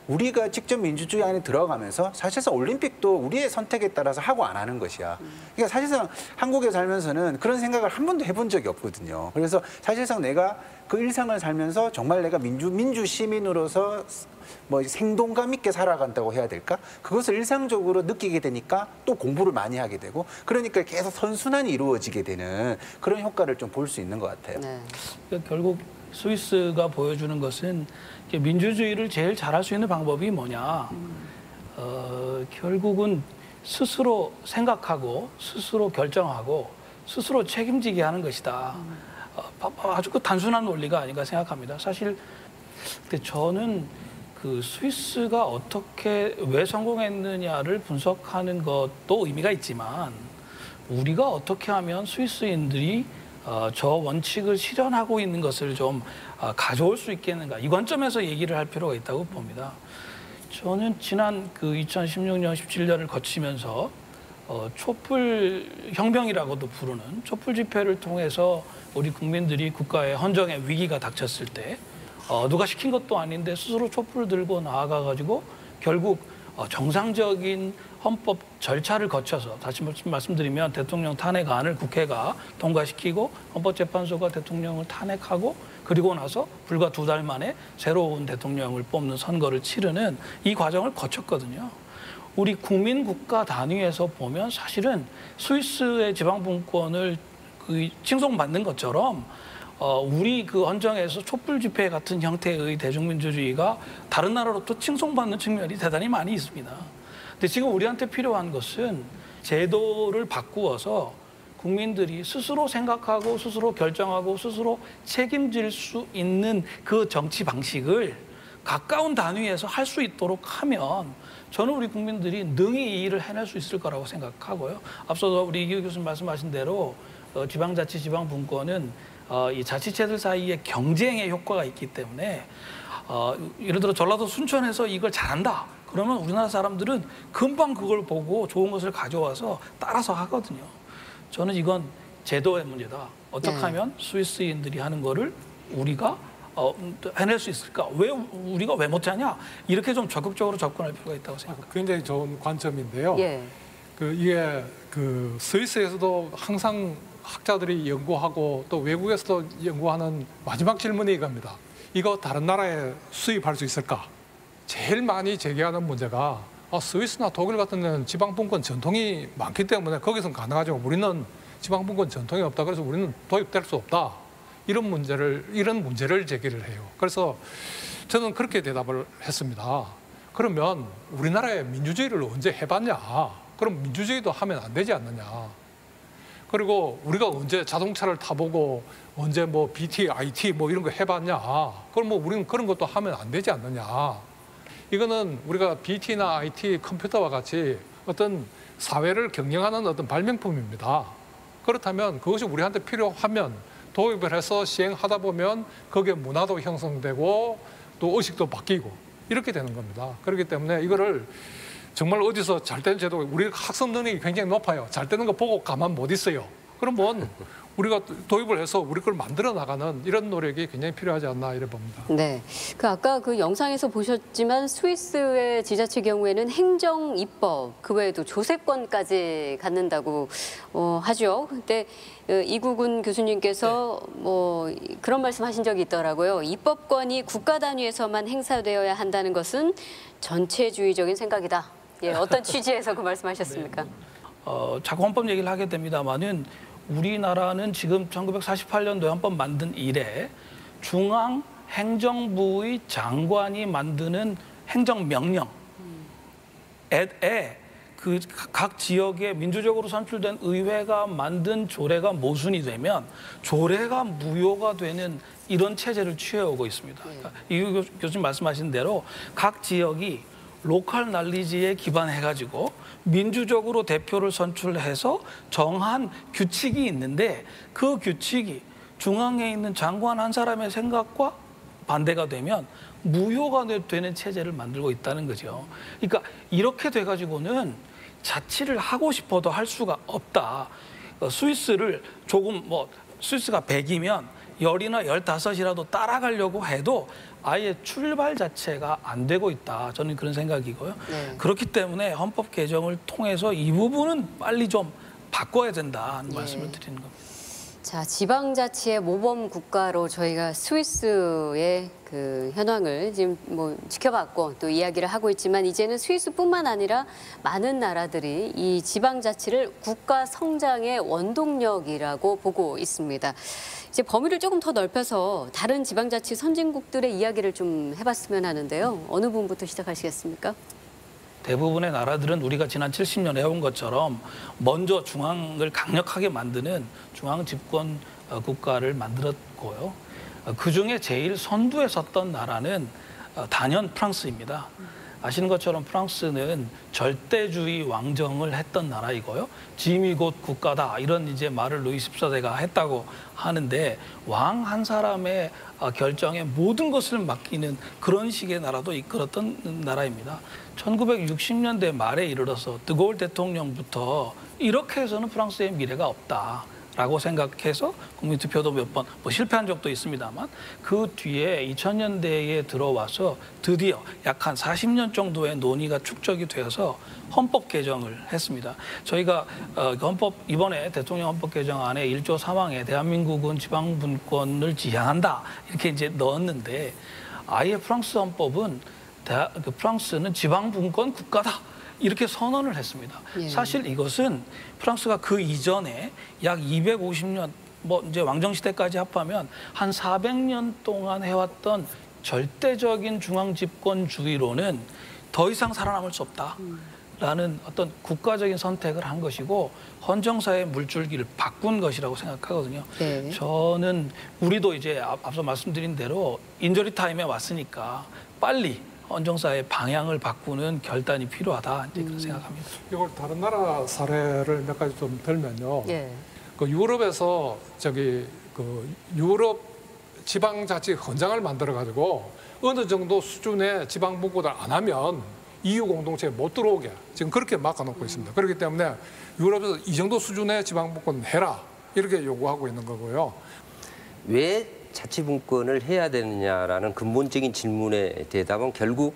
우리가 직접 민주주의 안에 들어가면서 사실상 올림픽도 우리의 선택에 따라서 하고 안 하는 것이야. 그러니까 사실상 한국에 살면서는 그런 생각을 한 번도 해본 적이 없거든요. 그래서 사실상 내가 그 일상을 살면서 정말 내가 민주 민주 시민으로서 뭐 생동감 있게 살아간다고 해야 될까? 그것을 일상적으로 느끼게 되니까 또 공부를 많이 하게 되고 그러니까 계속 선순환이 이루어지게 되는 그런 효과를 좀 볼 수 있는 것 같아요. 네. 그러니까 결국 스위스가 보여주는 것은 민주주의를 제일 잘할 수 있는 방법이 뭐냐. 어, 결국은 스스로 생각하고 스스로 결정하고 스스로 책임지게 하는 것이다. 어, 아주 그 단순한 논리가 아닌가 생각합니다. 사실 근데 저는 그 스위스가 어떻게 왜 성공했느냐를 분석하는 것도 의미가 있지만 우리가 어떻게 하면 스위스인들이 어, 저 원칙을 실현하고 있는 것을 좀 어, 가져올 수 있겠는가 이 관점에서 얘기를 할 필요가 있다고 봅니다. 저는 지난 그 이천십육 년, 십칠 년을 거치면서 어, 촛불 혁명이라고도 부르는 촛불 집회를 통해서 우리 국민들이 국가의 헌정의 위기가 닥쳤을 때 어, 누가 시킨 것도 아닌데 스스로 촛불을 들고 나아가가지고 결국 어, 정상적인 헌법 절차를 거쳐서 다시 말씀드리면 대통령 탄핵안을 국회가 통과시키고 헌법재판소가 대통령을 탄핵하고 그리고 나서 불과 두 달 만에 새로운 대통령을 뽑는 선거를 치르는 이 과정을 거쳤거든요. 우리 국민국가 단위에서 보면 사실은 스위스의 지방분권을 그 칭송받는 것처럼 어, 우리 그 헌정에서 촛불 집회 같은 형태의 대중민주주의가 다른 나라로부터 칭송받는 측면이 대단히 많이 있습니다. 근데 지금 우리한테 필요한 것은 제도를 바꾸어서 국민들이 스스로 생각하고 스스로 결정하고 스스로 책임질 수 있는 그 정치 방식을 가까운 단위에서 할 수 있도록 하면 저는 우리 국민들이 능히 이 일을 해낼 수 있을 거라고 생각하고요. 앞서서 우리 이규 교수님 말씀하신 대로 어, 지방자치, 지방분권은 어, 이 자치체들 사이에 경쟁의 효과가 있기 때문에 어, 예를 들어 전라도 순천에서 이걸 잘한다. 그러면 우리나라 사람들은 금방 그걸 보고 좋은 것을 가져와서 따라서 하거든요. 저는 이건 제도의 문제다. 어떻게 네. 하면 스위스인들이 하는 거를 우리가 어, 해낼 수 있을까? 왜 우리가 왜 못하냐? 이렇게 좀 적극적으로 접근할 필요가 있다고 생각합니다. 굉장히 좋은 관점인데요. 예. 그 이게 그 스위스에서도 항상 학자들이 연구하고 또 외국에서도 연구하는 마지막 질문이 이겁니다. 이거 다른 나라에 수입할 수 있을까? 제일 많이 제기하는 문제가 아, 스위스나 독일 같은 데는 지방분권 전통이 많기 때문에 거기서는 가능하죠. 우리는 지방분권 전통이 없다. 그래서 우리는 도입될 수 없다. 이런 문제를 이런 문제를 제기를 해요. 그래서 저는 그렇게 대답을 했습니다. 그러면 우리나라의 민주주의를 언제 해봤냐? 그럼 민주주의도 하면 안 되지 않느냐? 그리고 우리가 언제 자동차를 타보고 언제 뭐 비티, 아이티 뭐 이런 거 해봤냐? 그럼 뭐 우리는 그런 것도 하면 안 되지 않느냐? 이거는 우리가 비티나 아이티, 컴퓨터와 같이 어떤 사회를 경영하는 어떤 발명품입니다. 그렇다면 그것이 우리한테 필요하면 도입을 해서 시행하다 보면 거기에 문화도 형성되고 또 의식도 바뀌고 이렇게 되는 겁니다. 그렇기 때문에 이거를 정말 어디서 잘 되는 제도, 우리 학습 능력이 굉장히 높아요. 잘 되는 거 보고 가만 못 있어요. 그러면 우리가 도입을 해서 우리 걸 만들어 나가는 이런 노력이 굉장히 필요하지 않나 이래 봅니다. 네, 그 아까 그 영상에서 보셨지만 스위스의 지자체 경우에는 행정 입법, 그 외에도 조세권까지 갖는다고 어, 하죠. 근데 이국은 교수님께서 네. 뭐 그런 말씀하신 적이 있더라고요. 입법권이 국가 단위에서만 행사되어야 한다는 것은 전체주의적인 생각이다. 예, 어떤 취지에서 그 말씀하셨습니까? 네. 어, 자꾸 헌법 얘기를 하게 됩니다만은. 우리나라는 지금 천구백사십팔 년도에 헌법 만든 이래 중앙 행정부의 장관이 만드는 행정명령에 그 각 지역에 민주적으로 선출된 의회가 만든 조례가 모순이 되면 조례가 무효가 되는 이런 체제를 취해오고 있습니다. 그러니까 이 교수님 말씀하신 대로 각 지역이 로컬 날리지에 기반해가지고 민주적으로 대표를 선출해서 정한 규칙이 있는데 그 규칙이 중앙에 있는 장관 한 사람의 생각과 반대가 되면 무효가 되는 체제를 만들고 있다는 거죠. 그러니까 이렇게 돼가지고는 자치를 하고 싶어도 할 수가 없다. 스위스를 조금 뭐 스위스가 백이면 열이나 열다섯이라도 따라가려고 해도 아예 출발 자체가 안 되고 있다. 저는 그런 생각이고요. 네. 그렇기 때문에 헌법 개정을 통해서 이 부분은 빨리 좀 바꿔야 된다는 예. 말씀을 드리는 겁니다. 자, 지방자치의 모범 국가로 저희가 스위스의 그 현황을 지금 뭐 지켜봤고 또 이야기를 하고 있지만 이제는 스위스뿐만 아니라 많은 나라들이 이 지방자치를 국가 성장의 원동력이라고 보고 있습니다. 이제 범위를 조금 더 넓혀서 다른 지방자치 선진국들의 이야기를 좀 해봤으면 하는데요. 어느 분부터 시작하시겠습니까? 대부분의 나라들은 우리가 지난 칠십 년 해온 것처럼 먼저 중앙을 강력하게 만드는 중앙 집권 국가를 만들었고요. 그중에 제일 선두에 섰던 나라는 단연 프랑스입니다. 아시는 것처럼 프랑스는 절대주의 왕정을 했던 나라이고요. 짐이 곧 국가다 이런 이제 말을 루이 십사 세가 했다고 하는데 왕 한 사람의 결정에 모든 것을 맡기는 그런 식의 나라도 이끌었던 나라입니다. 천구백육십 년대 말에 이르러서 드골 대통령부터 이렇게 해서는 프랑스의 미래가 없다라고 생각해서 국민투표도 몇 번 뭐 실패한 적도 있습니다만 그 뒤에 이천 년대에 들어와서 드디어 약 한 사십 년 정도의 논의가 축적이 되어서 헌법 개정을 했습니다. 저희가 어, 헌법 이번에 대통령 헌법 개정안에 일조 삼 항에 대한민국은 지방분권을 지향한다 이렇게 이제 넣었는데 아예 프랑스 헌법은 대하, 그 프랑스는 지방분권 국가다 이렇게 선언을 했습니다. 예. 사실 이것은 프랑스가 그 이전에 약 이백오십 년 뭐 이제 왕정 시대까지 합하면 한 사백 년 동안 해왔던 절대적인 중앙 집권주의로는 더 이상 살아남을 수 없다라는 어떤 국가적인 선택을 한 것이고 헌정사의 물줄기를 바꾼 것이라고 생각하거든요. 네. 저는 우리도 이제 앞서 말씀드린 대로 인저리 타임에 왔으니까 빨리 헌정사의 방향을 바꾸는 결단이 필요하다 이제 그런 생각합니다. 이걸 다른 나라 사례를 몇 가지 좀 들면요. 예. 그 유럽에서 저기 그 유럽 지방자치 헌장을 만들어 가지고 어느 정도 수준의 지방분권을 안 하면 이유 공동체에 못 들어오게 지금 그렇게 막아놓고 있습니다. 그렇기 때문에 유럽에서 이 정도 수준의 지방분권 해라 이렇게 요구하고 있는 거고요. 왜 자치분권을 해야 되느냐라는 근본적인 질문의 대답은 결국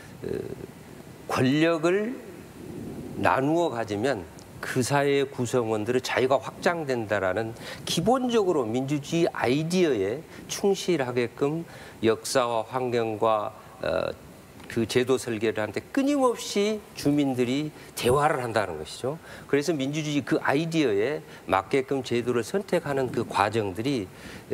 권력을 나누어 가지면 그 사회의 구성원들의 자유가 확장된다라는 기본적으로 민주주의 아이디어에 충실하게끔 역사와 환경과 어, 그 제도 설계를 하는데 끊임없이 주민들이 대화를 한다는 것이죠. 그래서 민주주의 그 아이디어에 맞게끔 제도를 선택하는 그 과정들이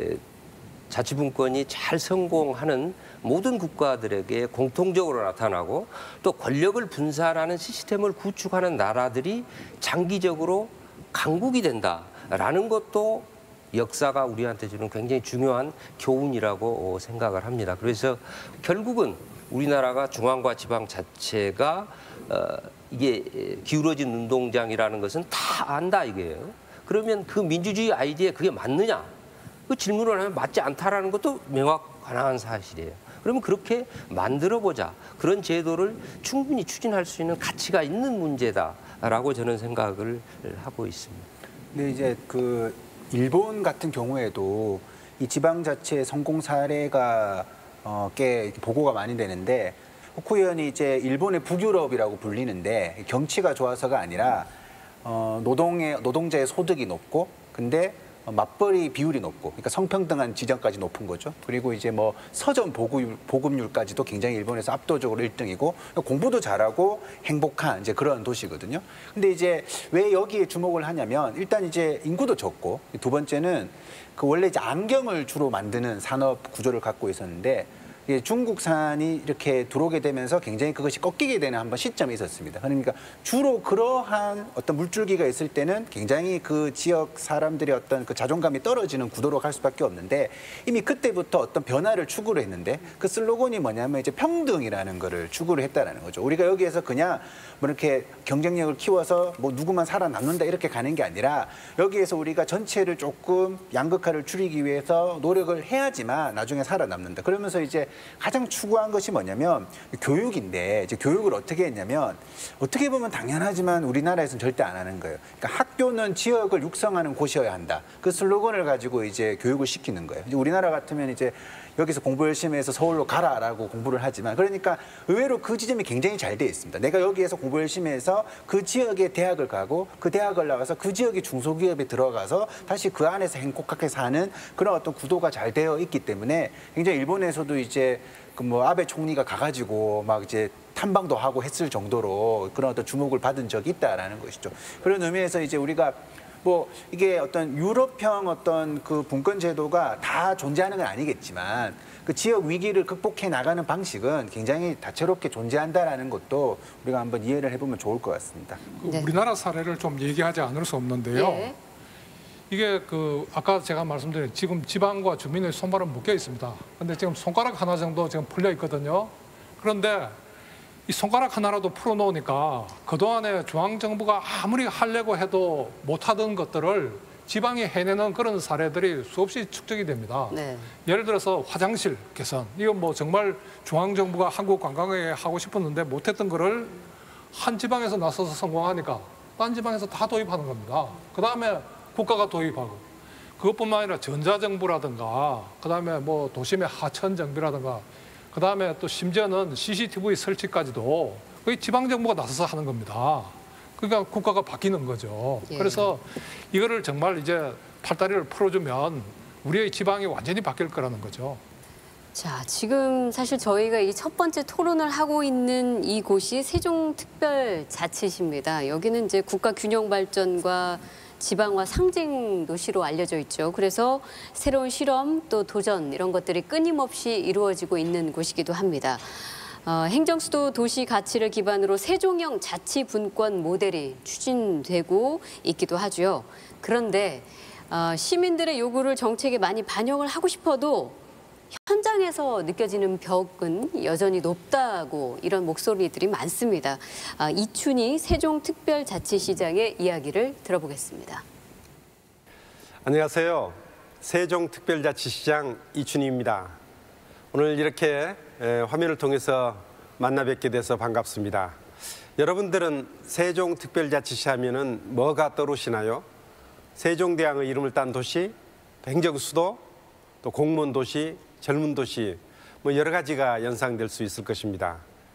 자치분권이 잘 성공하는 모든 국가들에게 공통적으로 나타나고 또 권력을 분산하는 시스템을 구축하는 나라들이 장기적으로 강국이 된다라는 것도 역사가 우리한테 주는 굉장히 중요한 교훈이라고 생각을 합니다. 그래서 결국은 우리나라가 중앙과 지방 자체가 어, 이게 기울어진 운동장이라는 것은 다 안다 이거예요. 그러면 그 민주주의 아이디어에 그게 맞느냐? 그 질문을 하면 맞지 않다라는 것도 명확한 사실이에요. 그러면 그렇게 만들어보자. 그런 제도를 충분히 추진할 수 있는 가치가 있는 문제다라고 저는 생각을 하고 있습니다. 근데 이제 그 일본 같은 경우에도 이 지방자치의 성공 사례가 어, 꽤 보고가 많이 되는데 호쿠 의원이 이제 일본의 북유럽이라고 불리는데 경치가 좋아서가 아니라 어, 노동의 노동자의 소득이 높고 근데 맞벌이 비율이 높고, 그러니까 성평등한 지점까지 높은 거죠. 그리고 이제 뭐 서점 보급률, 보급률까지도 굉장히 일본에서 압도적으로 일 등이고 공부도 잘하고 행복한 이제 그런 도시거든요. 근데 이제 왜 여기에 주목을 하냐면 일단 이제 인구도 적고 두 번째는 그 원래 이제 안경을 주로 만드는 산업 구조를 갖고 있었는데 중국산이 이렇게 들어오게 되면서 굉장히 그것이 꺾이게 되는 한번 시점이 있었습니다. 그러니까 주로 그러한 어떤 물줄기가 있을 때는 굉장히 그 지역 사람들의 어떤 그 자존감이 떨어지는 구도로 갈 수밖에 없는데 이미 그때부터 어떤 변화를 추구를 했는데 그 슬로건이 뭐냐면 이제 평등이라는 거를 추구를 했다라는 거죠. 우리가 여기에서 그냥 뭐 이렇게 경쟁력을 키워서 뭐 누구만 살아남는다 이렇게 가는 게 아니라 여기에서 우리가 전체를 조금 양극화를 줄이기 위해서 노력을 해야지만 나중에 살아남는다. 그러면서 이제 가장 추구한 것이 뭐냐면 교육인데 이제 교육을 어떻게 했냐면 어떻게 보면 당연하지만 우리나라에서는 절대 안 하는 거예요. 그러니까 학교는 지역을 육성하는 곳이어야 한다. 그 슬로건을 가지고 이제 교육을 시키는 거예요. 이제 우리나라 같으면 이제 여기서 공부 열심히 해서 서울로 가라라고 공부를 하지만 그러니까 의외로 그 지점이 굉장히 잘 돼 있습니다. 내가 여기에서 공부 열심히 해서 그 지역의 대학을 가고 그 대학을 나가서 그 지역의 중소기업에 들어가서 다시 그 안에서 행복하게 사는 그런 어떤 구도가 잘 되어 있기 때문에 굉장히 일본에서도 이제 그 뭐 아베 총리가 가가지고 막 이제 탐방도 하고 했을 정도로 그런 어떤 주목을 받은 적이 있다라는 것이죠. 그런 의미에서 이제 우리가 뭐 이게 어떤 유럽형 어떤 그 분권 제도가 다 존재하는 건 아니겠지만 그 지역 위기를 극복해 나가는 방식은 굉장히 다채롭게 존재한다라는 것도 우리가 한번 이해를 해보면 좋을 것 같습니다. 그 우리나라 사례를 좀 얘기하지 않을 수 없는데요. 네. 이게 그 아까 제가 말씀드린 지금 지방과 주민의 손발은 묶여 있습니다. 근데 지금 손가락 하나 정도 지금 풀려 있거든요. 그런데 이 손가락 하나라도 풀어놓으니까 그동안에 중앙정부가 아무리 하려고 해도 못하던 것들을 지방이 해내는 그런 사례들이 수없이 축적이 됩니다. 네. 예를 들어서 화장실 개선. 이건 뭐 정말 중앙정부가 한국 관광에 하고 싶었는데 못했던 거를 한 지방에서 나서서 성공하니까 딴 지방에서 다 도입하는 겁니다. 그다음에 국가가 도입하고 그것뿐만 아니라 전자정부라든가 그다음에 뭐 도심의 하천 정비라든가 그다음에 또 심지어는 씨씨티비 설치까지도 거의 지방정부가 나서서 하는 겁니다. 그러니까 국가가 바뀌는 거죠. 예. 그래서 이거를 정말 이제 팔다리를 풀어주면 우리의 지방이 완전히 바뀔 거라는 거죠. 자, 지금 사실 저희가 이 첫 번째 토론을 하고 있는 이곳이 세종특별자치시입니다. 여기는 이제 국가 균형 발전과 지방화 상징 도시로 알려져 있죠. 그래서 새로운 실험 또 도전 이런 것들이 끊임없이 이루어지고 있는 곳이기도 합니다. 어, 행정수도 도시 가치를 기반으로 세종형 자치분권 모델이 추진되고 있기도 하죠. 그런데 어, 시민들의 요구를 정책에 많이 반영을 하고 싶어도 현장에서 느껴지는 벽은 여전히 높다고 이런 목소리들이 많습니다. 아, 이춘희 세종특별자치시장의 이야기를 들어보겠습니다. 안녕하세요. 세종특별자치시장 이춘희입니다. 오늘 이렇게 화면을 통해서 만나 뵙게 돼서 반갑습니다. 여러분들은 세종특별자치시 하면은 뭐가 떠오르시나요? 세종대왕의 이름을 딴 도시, 행정수도, 또 공무원도시, 젊은 도시, 뭐 여러 가지가 연상될 수 있을 것입니다.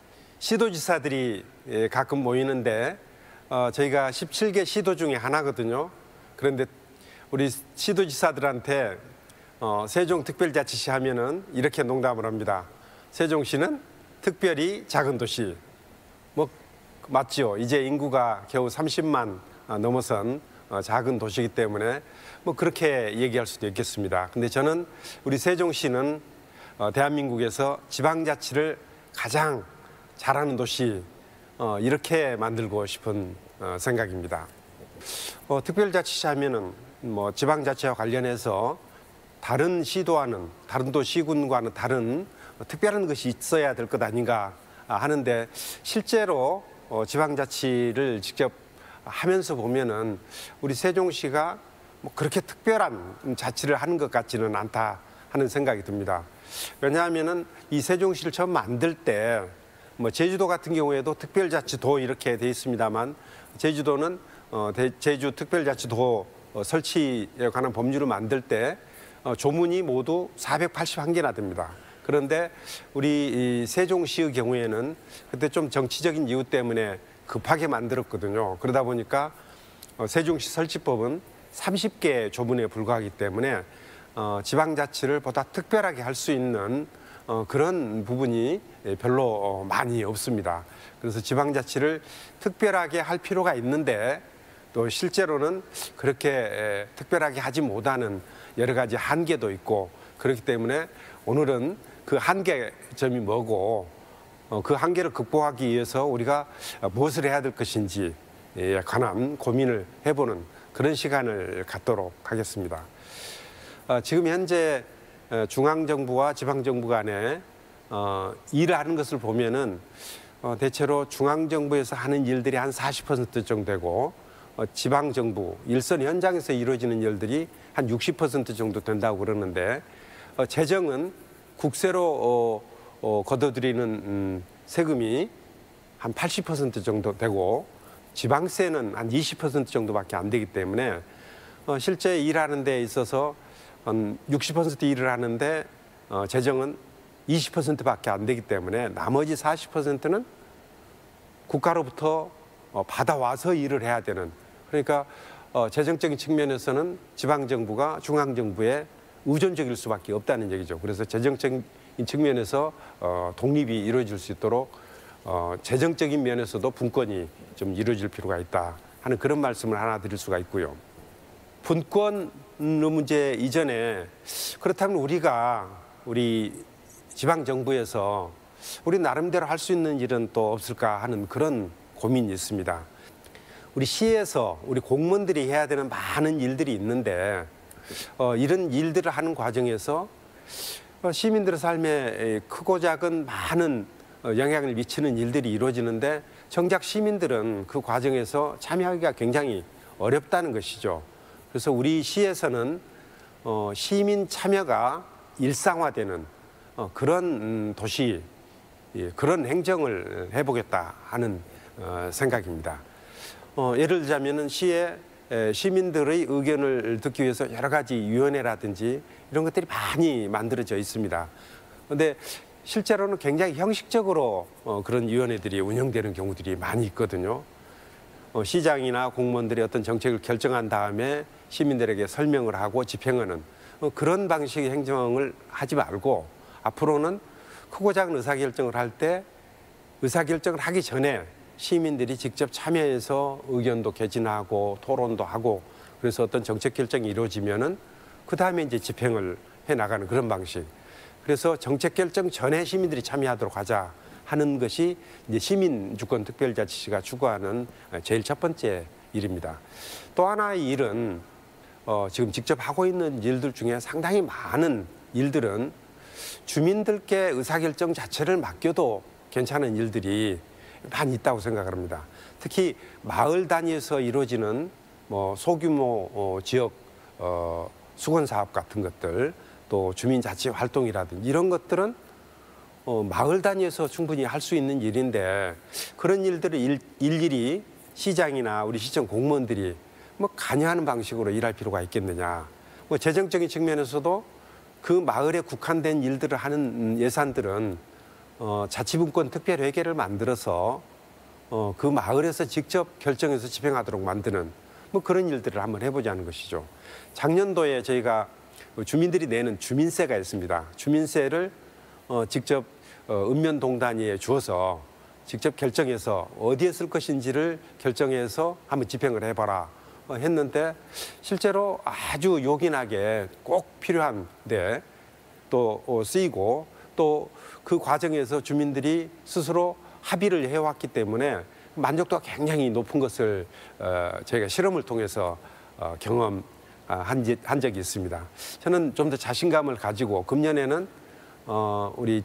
시도지사들이 가끔 모이는데 어, 저희가 십칠 개 시도 중에 하나거든요. 그런데 우리 시도지사들한테 어, 세종특별자치시 하면은 이렇게 농담을 합니다. 세종시는 특별히 작은 도시. 뭐 맞죠? 이제 인구가 겨우 삼십만 넘어선 어, 작은 도시이기 때문에 뭐 그렇게 얘기할 수도 있겠습니다. 근데 저는 우리 세종시는 어, 대한민국에서 지방자치를 가장 잘하는 도시 어, 이렇게 만들고 싶은 어, 생각입니다. 어, 특별자치시 하면은 뭐 지방자치와 관련해서 다른 시도와는 다른 도시군과는 다른 어, 특별한 것이 있어야 될 것 아닌가 하는데 실제로 어, 지방자치를 직접 하면서 보면은 우리 세종시가 뭐 그렇게 특별한 자치를 하는 것 같지는 않다 하는 생각이 듭니다. 왜냐하면은 이 세종시를 처음 만들 때 뭐 제주도 같은 경우에도 특별자치도 이렇게 돼 있습니다만 제주도는 어, 대, 제주 특별자치도 어, 설치에 관한 법률을 만들 때 어, 조문이 모두 사백팔십일 개나 됩니다. 그런데 우리 이 세종시의 경우에는 그때 좀 정치적인 이유 때문에 급하게 만들었거든요. 그러다 보니까 어, 세종시 설치법은 삼십 개 조문에 불과하기 때문에 어, 지방자치를 보다 특별하게 할 수 있는 어, 그런 부분이 별로 어, 많이 없습니다. 그래서 지방자치를 특별하게 할 필요가 있는데 또 실제로는 그렇게 에, 특별하게 하지 못하는 여러 가지 한계도 있고 그렇기 때문에 오늘은 그 한계점이 뭐고 어, 그 한계를 극복하기 위해서 우리가 무엇을 해야 될 것인지에 관한 고민을 해보는 그런 시간을 갖도록 하겠습니다. 어, 지금 현재 중앙정부와 지방정부 간에 어, 일을 하는 것을 보면은 어, 대체로 중앙정부에서 하는 일들이 한 사십 퍼센트 정도 되고 어, 지방정부, 일선 현장에서 이루어지는 일들이 한 육십 퍼센트 정도 된다고 그러는데 어, 재정은 국세로 어, 어, 걷어들이는 음, 세금이 한 팔십 퍼센트 정도 되고 지방세는 한 이십 퍼센트 정도밖에 안 되기 때문에 어, 실제 일하는 데 있어서 한 육십 퍼센트 일을 하는데 어, 재정은 이십 퍼센트밖에 안 되기 때문에 나머지 사십 퍼센트는 국가로부터 어, 받아와서 일을 해야 되는, 그러니까 어, 재정적인 측면에서는 지방정부가 중앙정부에 의존적일 수밖에 없다는 얘기죠. 그래서 재정적인 측면에서 어, 독립이 이루어질 수 있도록 어, 재정적인 면에서도 분권이 좀 이루어질 필요가 있다 하는 그런 말씀을 하나 드릴 수가 있고요. 분권 문제 이전에 그렇다면 우리가 우리 지방정부에서 우리 나름대로 할 수 있는 일은 또 없을까 하는 그런 고민이 있습니다. 우리 시에서 우리 공무원들이 해야 되는 많은 일들이 있는데 어, 이런 일들을 하는 과정에서 어, 시민들의 삶에 크고 작은 많은 어, 영향을 미치는 일들이 이루어지는데 정작 시민들은 그 과정에서 참여하기가 굉장히 어렵다는 것이죠. 그래서 우리 시에서는 어, 시민 참여가 일상화되는 어, 그런 음, 도시, 예, 그런 행정을 해보겠다 하는 어, 생각입니다. 어, 예를 들자면은 시에 에, 시민들의 의견을 듣기 위해서 여러 가지 위원회라든지 이런 것들이 많이 만들어져 있습니다. 그런데 실제로는 굉장히 형식적으로 어, 그런 위원회들이 운영되는 경우들이 많이 있거든요. 어, 시장이나 공무원들이 어떤 정책을 결정한 다음에 시민들에게 설명을 하고 집행하는 어, 그런 방식의 행정을 하지 말고 앞으로는 크고 작은 의사결정을 할 때 의사결정을 하기 전에 시민들이 직접 참여해서 의견도 개진하고 토론도 하고 그래서 어떤 정책 결정이 이루어지면은 그 다음에 이제 집행을 해 나가는 그런 방식. 그래서 정책 결정 전에 시민들이 참여하도록 하자 하는 것이 이제 시민주권특별자치시가 추구하는 제일 첫 번째 일입니다. 또 하나의 일은 어, 지금 직접 하고 있는 일들 중에 상당히 많은 일들은 주민들께 의사결정 자체를 맡겨도 괜찮은 일들이 많이 있다고 생각을 합니다. 특히 마을 단위에서 이루어지는 뭐 소규모 어, 지역 어, 수건 사업 같은 것들, 또 주민자치 활동이라든지 이런 것들은 어, 마을 단위에서 충분히 할 수 있는 일인데 그런 일들을 일, 일일이 시장이나 우리 시청 공무원들이 뭐 관여하는 방식으로 일할 필요가 있겠느냐. 뭐 재정적인 측면에서도 그 마을에 국한된 일들을 하는 예산들은 어, 자치분권 특별회계를 만들어서 어, 그 마을에서 직접 결정해서 집행하도록 만드는 뭐 그런 일들을 한번 해보자는 것이죠. 작년도에 저희가 주민들이 내는 주민세가 있습니다. 주민세를 어, 직접 어, 읍면동단위에 주어서 직접 결정해서 어디에 쓸 것인지를 결정해서 한번 집행을 해봐라 어, 했는데 실제로 아주 요긴하게 꼭 필요한데 또 어, 쓰이고 또 그 과정에서 주민들이 스스로 합의를 해왔기 때문에 만족도가 굉장히 높은 것을 어, 저희가 실험을 통해서 어, 경험한 한 적이 있습니다. 저는 좀 더 자신감을 가지고 금년에는 어, 우리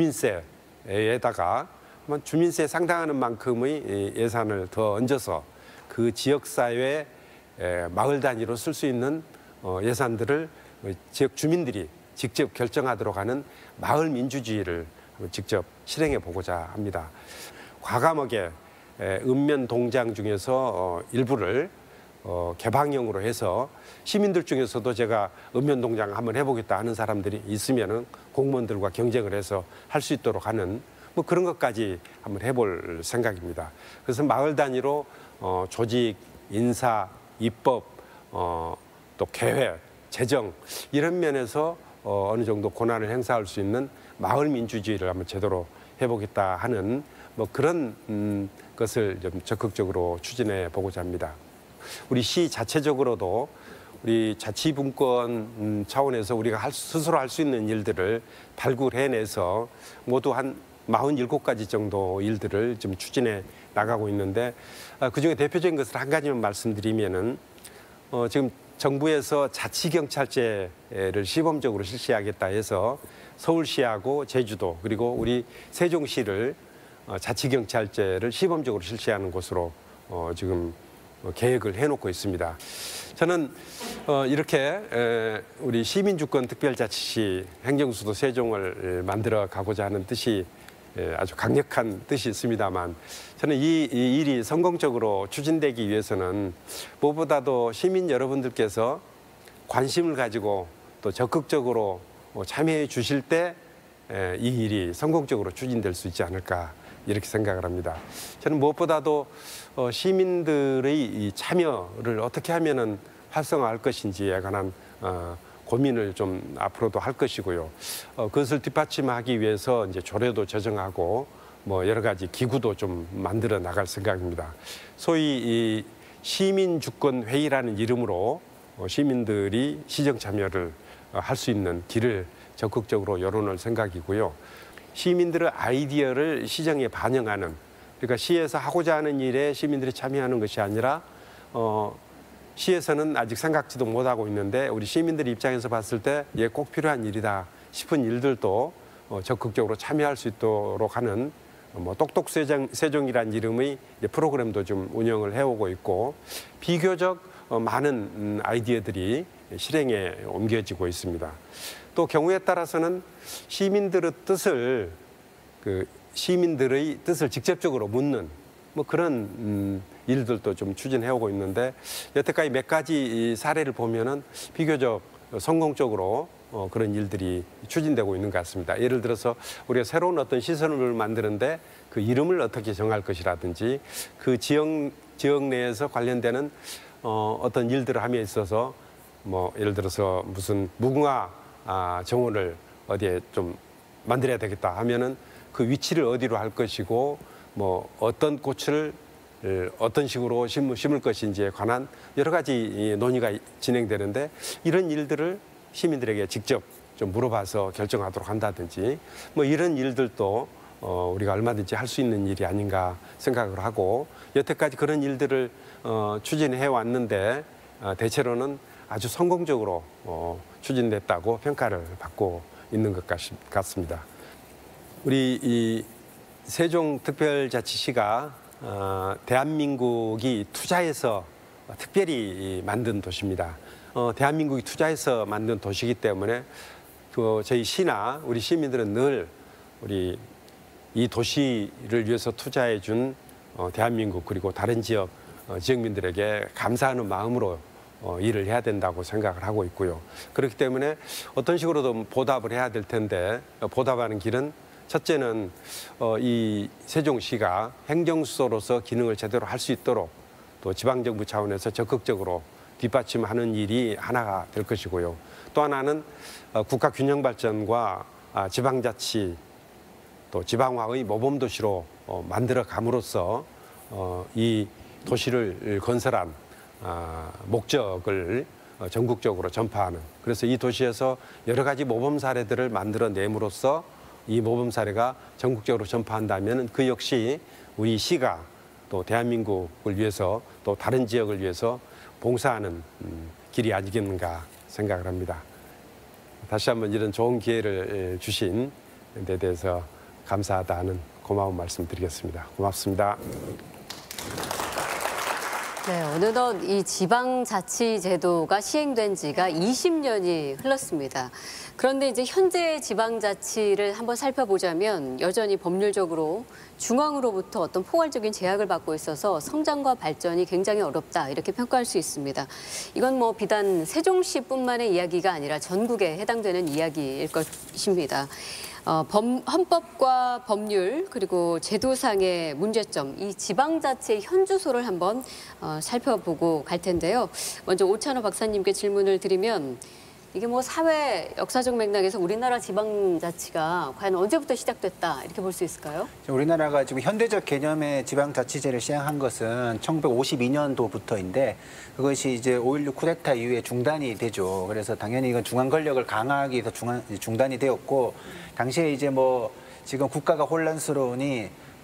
주민세에다가 주민세에 상당하는 만큼의 예산을 더 얹어서 그 지역사회 마을 단위로 쓸 수 있는 어, 예산들을 지역 주민들이 직접 결정하도록 하는 마을 민주주의를 직접 실행해 보고자 합니다. 과감하게 읍면 동장 중에서 어, 일부를 어, 개방형으로 해서 시민들 중에서도 제가 읍면 동장 한번 해보겠다 하는 사람들이 있으면은 공무원들과 경쟁을 해서 할 수 있도록 하는 뭐 그런 것까지 한번 해볼 생각입니다. 그래서 마을 단위로 어, 조직, 인사, 입법, 어, 또 계획, 재정 이런 면에서 어, 어느 정도 권한을 행사할 수 있는 마을 민주주의를 한번 제대로 해보겠다 하는 뭐 그런 음, 것을 좀 적극적으로 추진해 보고자 합니다. 우리 시 자체적으로도 우리 자치분권 차원에서 우리가 할, 스스로 할 수 있는 일들을 발굴해내서 모두 한 마흔일곱 가지 정도 일들을 좀 추진해 나가고 있는데 그중에 대표적인 것을 한 가지만 말씀드리면은 어, 지금 정부에서 자치경찰제를 시범적으로 실시하겠다 해서 서울시하고 제주도 그리고 우리 세종시를 어, 자치경찰제를 시범적으로 실시하는 곳으로 어, 지금 계획을 해놓고 있습니다. 저는 이렇게 우리 시민주권특별자치시 행정수도 세종을 만들어 가고자 하는 뜻이 아주 강력한 뜻이 있습니다만 저는 이, 이 일이 성공적으로 추진되기 위해서는 무엇보다도 시민 여러분들께서 관심을 가지고 또 적극적으로 참여해 주실 때 이 일이 성공적으로 추진될 수 있지 않을까 이렇게 생각을 합니다. 저는 무엇보다도 시민들의 이 참여를 어떻게 하면은 활성화할 것인지에 관한 고민을 좀 앞으로도 할 것이고요. 그것을 뒷받침하기 위해서 이제 조례도 제정하고 뭐 여러 가지 기구도 좀 만들어 나갈 생각입니다. 소위 이 시민주권회의라는 이름으로 시민들이 시정 참여를 할 수 있는 길을 적극적으로 열어놓을 생각이고요. 시민들의 아이디어를 시정에 반영하는, 그러니까 시에서 하고자 하는 일에 시민들이 참여하는 것이 아니라 어, 시에서는 아직 생각지도 못하고 있는데 우리 시민들 입장에서 봤을 때 이게 꼭 필요한 일이다 싶은 일들도 어, 적극적으로 참여할 수 있도록 하는 뭐 똑똑세종, 세종이라는 이름의 프로그램도 좀 운영을 해오고 있고 비교적 어, 많은 음, 아이디어들이 실행에 옮겨지고 있습니다. 또 경우에 따라서는 시민들의 뜻을 그 시민들의 뜻을 직접적으로 묻는 뭐 그런 음, 일들도 좀 추진해오고 있는데 여태까지 몇 가지 사례를 보면은 비교적 성공적으로 어, 그런 일들이 추진되고 있는 것 같습니다. 예를 들어서 우리가 새로운 어떤 시설을 만드는데 그 이름을 어떻게 정할 것이라든지 그 지역 지역 내에서 관련되는 어, 어떤 일들을 함에 있어서 뭐 예를 들어서 무슨 무궁화 아, 정원을 어디에 좀 만들어야 되겠다 하면은 그 위치를 어디로 할 것이고 뭐 어떤 꽃을 어떤 식으로 심을, 심을 것인지에 관한 여러 가지 논의가 진행되는데 이런 일들을 시민들에게 직접 좀 물어봐서 결정하도록 한다든지 뭐 이런 일들도 어, 우리가 얼마든지 할 수 있는 일이 아닌가 생각을 하고 여태까지 그런 일들을 어, 추진해 왔는데 어, 대체로는 아주 성공적으로 어, 추진됐다고 평가를 받고 있는 것 같, 같습니다. 우리 이 세종특별자치시가 어, 대한민국이 투자해서 특별히 만든 도시입니다. 어, 대한민국이 투자해서 만든 도시이기 때문에 그 저희 시나 우리 시민들은 늘 우리 이 도시를 위해서 투자해 준 어, 대한민국 그리고 다른 지역 어, 지역민들에게 감사하는 마음으로 어, 일을 해야 된다고 생각을 하고 있고요. 그렇기 때문에 어떤 식으로든 보답을 해야 될 텐데 어, 보답하는 길은 첫째는 어, 이 세종시가 행정수도로서 기능을 제대로 할 수 있도록 또 지방정부 차원에서 적극적으로 뒷받침하는 일이 하나가 될 것이고요. 또 하나는 어, 국가균형발전과 아, 지방자치 또 지방화의 모범도시로 어, 만들어감으로써 어, 이 도시를 건설한 아, 목적을 어, 전국적으로 전파하는 그래서 이 도시에서 여러 가지 모범 사례들을 만들어냄으로써 이 모범 사례가 전국적으로 전파한다면 그 역시 우리 시가 또 대한민국을 위해서 또 다른 지역을 위해서 봉사하는 음, 길이 아니겠는가 생각을 합니다. 다시 한번 이런 좋은 기회를 주신 데 대해서 감사하다는 고마운 말씀 드리겠습니다. 고맙습니다. 네, 어느덧 이 지방자치제도가 시행된 지가 이십 년이 흘렀습니다. 그런데 이제 현재 지방자치를 한번 살펴보자면 여전히 법률적으로 중앙으로부터 어떤 포괄적인 제약을 받고 있어서 성장과 발전이 굉장히 어렵다 이렇게 평가할 수 있습니다. 이건 뭐 비단 세종시뿐만의 이야기가 아니라 전국에 해당되는 이야기일 것입니다. 어, 범, 헌법과 법률 그리고 제도상의 문제점, 이 지방자치의 현주소를 한번 어, 살펴보고 갈 텐데요. 먼저 오찬호 박사님께 질문을 드리면 이게 뭐 사회 역사적 맥락에서 우리나라 지방자치가 과연 언제부터 시작됐다 이렇게 볼 수 있을까요? 우리나라가 지금 현대적 개념의 지방자치제를 시행한 것은 천구백오십이 년도부터인데 그것이 이제 오일육 쿠데타 이후에 중단이 되죠. 그래서 당연히 이건 중앙 권력을 강화하기 위해서 중앙, 중단이 되었고 당시에 이제 뭐 지금 국가가 혼란스러우니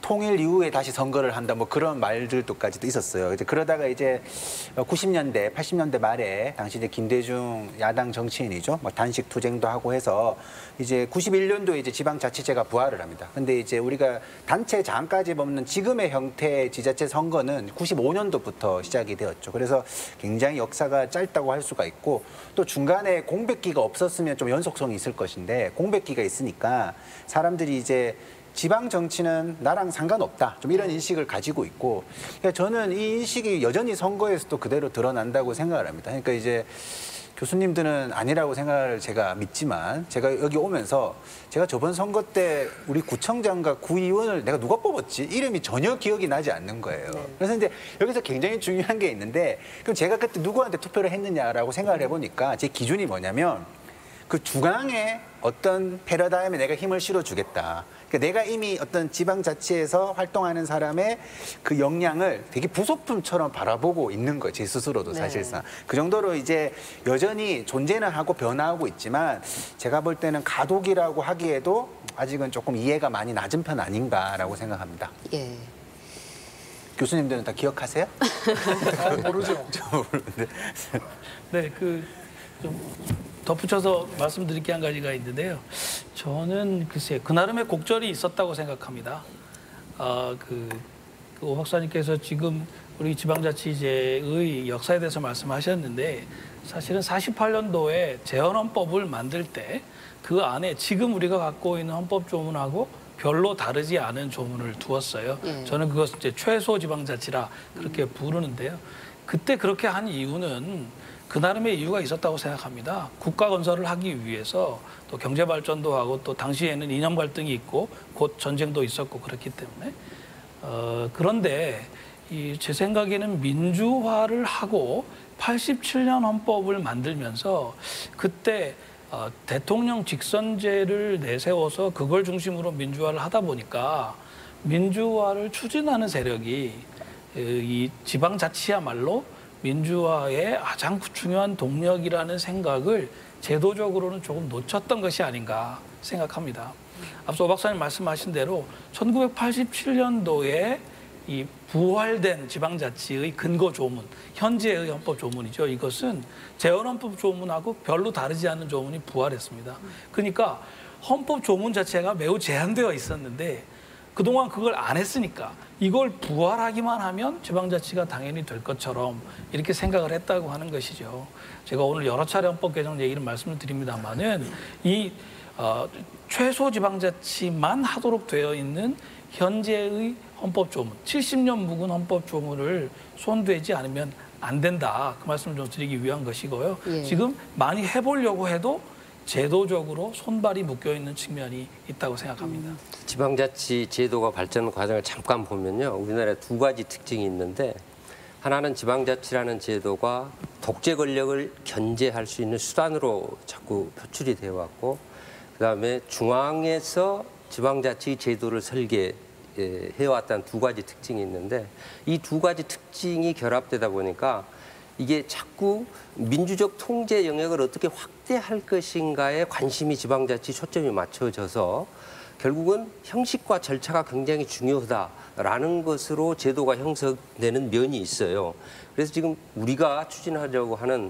통일 이후에 다시 선거를 한다 뭐 그런 말들도까지도 있었어요. 이제 그러다가 이제 구십 년대, 팔십 년대 말에 당시 이제 김대중 야당 정치인이죠. 뭐 단식 투쟁도 하고 해서 이제 구십일 년도에 이제 지방자치제가 부활을 합니다. 근데 이제 우리가 단체장까지 뽑는 지금의 형태의 지자체 선거는 구십오 년도부터 시작이 되었죠. 그래서 굉장히 역사가 짧다고 할 수가 있고 또 중간에 공백기가 없었으면 좀 연속성이 있을 것인데 공백기가 있으니까 사람들이 이제 지방 정치는 나랑 상관없다. 좀 이런 인식을 가지고 있고 그러니까 저는 이 인식이 여전히 선거에서도 그대로 드러난다고 생각을 합니다. 그러니까 이제 교수님들은 아니라고 생각을 제가 믿지만 제가 여기 오면서 제가 저번 선거 때 우리 구청장과 구의원을 내가 누가 뽑았지? 이름이 전혀 기억이 나지 않는 거예요. 그래서 이제 여기서 굉장히 중요한 게 있는데 그럼 제가 그때 누구한테 투표를 했느냐라고 생각을 해보니까 제 기준이 뭐냐면 그 중앙에 어떤 패러다임에 내가 힘을 실어주겠다. 그러니까 내가 이미 어떤 지방자치에서 활동하는 사람의 그 역량을 되게 부속품처럼 바라보고 있는 거예요. 제 스스로도 사실상. 네. 그 정도로 이제 여전히 존재는 하고 변화하고 있지만 제가 볼 때는 가독이라고 하기에도 아직은 조금 이해가 많이 낮은 편 아닌가라고 생각합니다. 예. 교수님들은 다 기억하세요? 아, 모르죠. 모르는데. 네, 그 좀 덧붙여서 말씀드릴 게 한 가지가 있는데요. 저는 글쎄 그 나름의 곡절이 있었다고 생각합니다. 아, 그, 그 오 박사님께서 지금 우리 지방자치제의 역사에 대해서 말씀하셨는데 사실은 사십팔 년도에 재헌헌법을 만들 때 그 안에 지금 우리가 갖고 있는 헌법 조문하고 별로 다르지 않은 조문을 두었어요. 예. 저는 그것을 이제 최소 지방자치라 그렇게 부르는데요. 그때 그렇게 한 이유는 그 나름의 이유가 있었다고 생각합니다. 국가 건설을 하기 위해서 또 경제 발전도 하고 또 당시에는 이념 갈등이 있고 곧 전쟁도 있었고 그렇기 때문에 어, 그런데 이 제 생각에는 민주화를 하고 팔십칠 년 헌법을 만들면서 그때 어, 대통령 직선제를 내세워서 그걸 중심으로 민주화를 하다 보니까 민주화를 추진하는 세력이 이 지방자치야말로 민주화의 가장 중요한 동력이라는 생각을 제도적으로는 조금 놓쳤던 것이 아닌가 생각합니다. 앞서 오 박사님 말씀하신 대로 천구백팔십칠 년도에 이 부활된 지방자치의 근거 조문, 현재의 헌법 조문이죠. 이것은 재헌헌법 조문하고 별로 다르지 않은 조문이 부활했습니다. 그러니까 헌법 조문 자체가 매우 제한되어 있었는데 그동안 그걸 안 했으니까 이걸 부활하기만 하면 지방자치가 당연히 될 것처럼 이렇게 생각을 했다고 하는 것이죠. 제가 오늘 여러 차례 헌법 개정 얘기를 말씀을 드립니다만은 이 어, 최소 지방자치만 하도록 되어 있는 현재의 헌법 조문, 칠십 년 묵은 헌법 조문을 손대지 않으면 안 된다. 그 말씀을 좀 드리기 위한 것이고요. 예. 지금 많이 해보려고 해도 제도적으로 손발이 묶여있는 측면이 있다고 생각합니다. 음. 지방자치 제도가 발전 과정을 잠깐 보면요. 우리나라에 두 가지 특징이 있는데 하나는 지방자치라는 제도가 독재 권력을 견제할 수 있는 수단으로 자꾸 표출이 되어 왔고 그다음에 중앙에서 지방자치 제도를 설계해왔다는 두 가지 특징이 있는데 이 두 가지 특징이 결합되다 보니까 이게 자꾸 민주적 통제 영역을 어떻게 확대할 것인가에 관심이 지방자치 초점이 맞춰져서 결국은 형식과 절차가 굉장히 중요하다라는 것으로 제도가 형성되는 면이 있어요. 그래서 지금 우리가 추진하려고 하는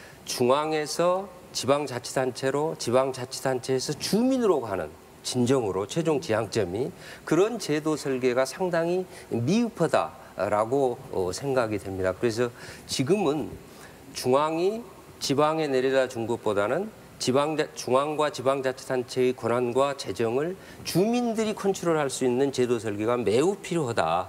중앙에서 지방자치단체로 지방자치단체에서 주민으로 가는 진정으로 최종 지향점이 그런 제도 설계가 상당히 미흡하다라고 생각이 됩니다. 그래서 지금은 중앙이 지방에 내려다 준 것보다는 지방 중앙과 지방자치단체의 권한과 재정을 주민들이 컨트롤할 수 있는 제도 설계가 매우 필요하다.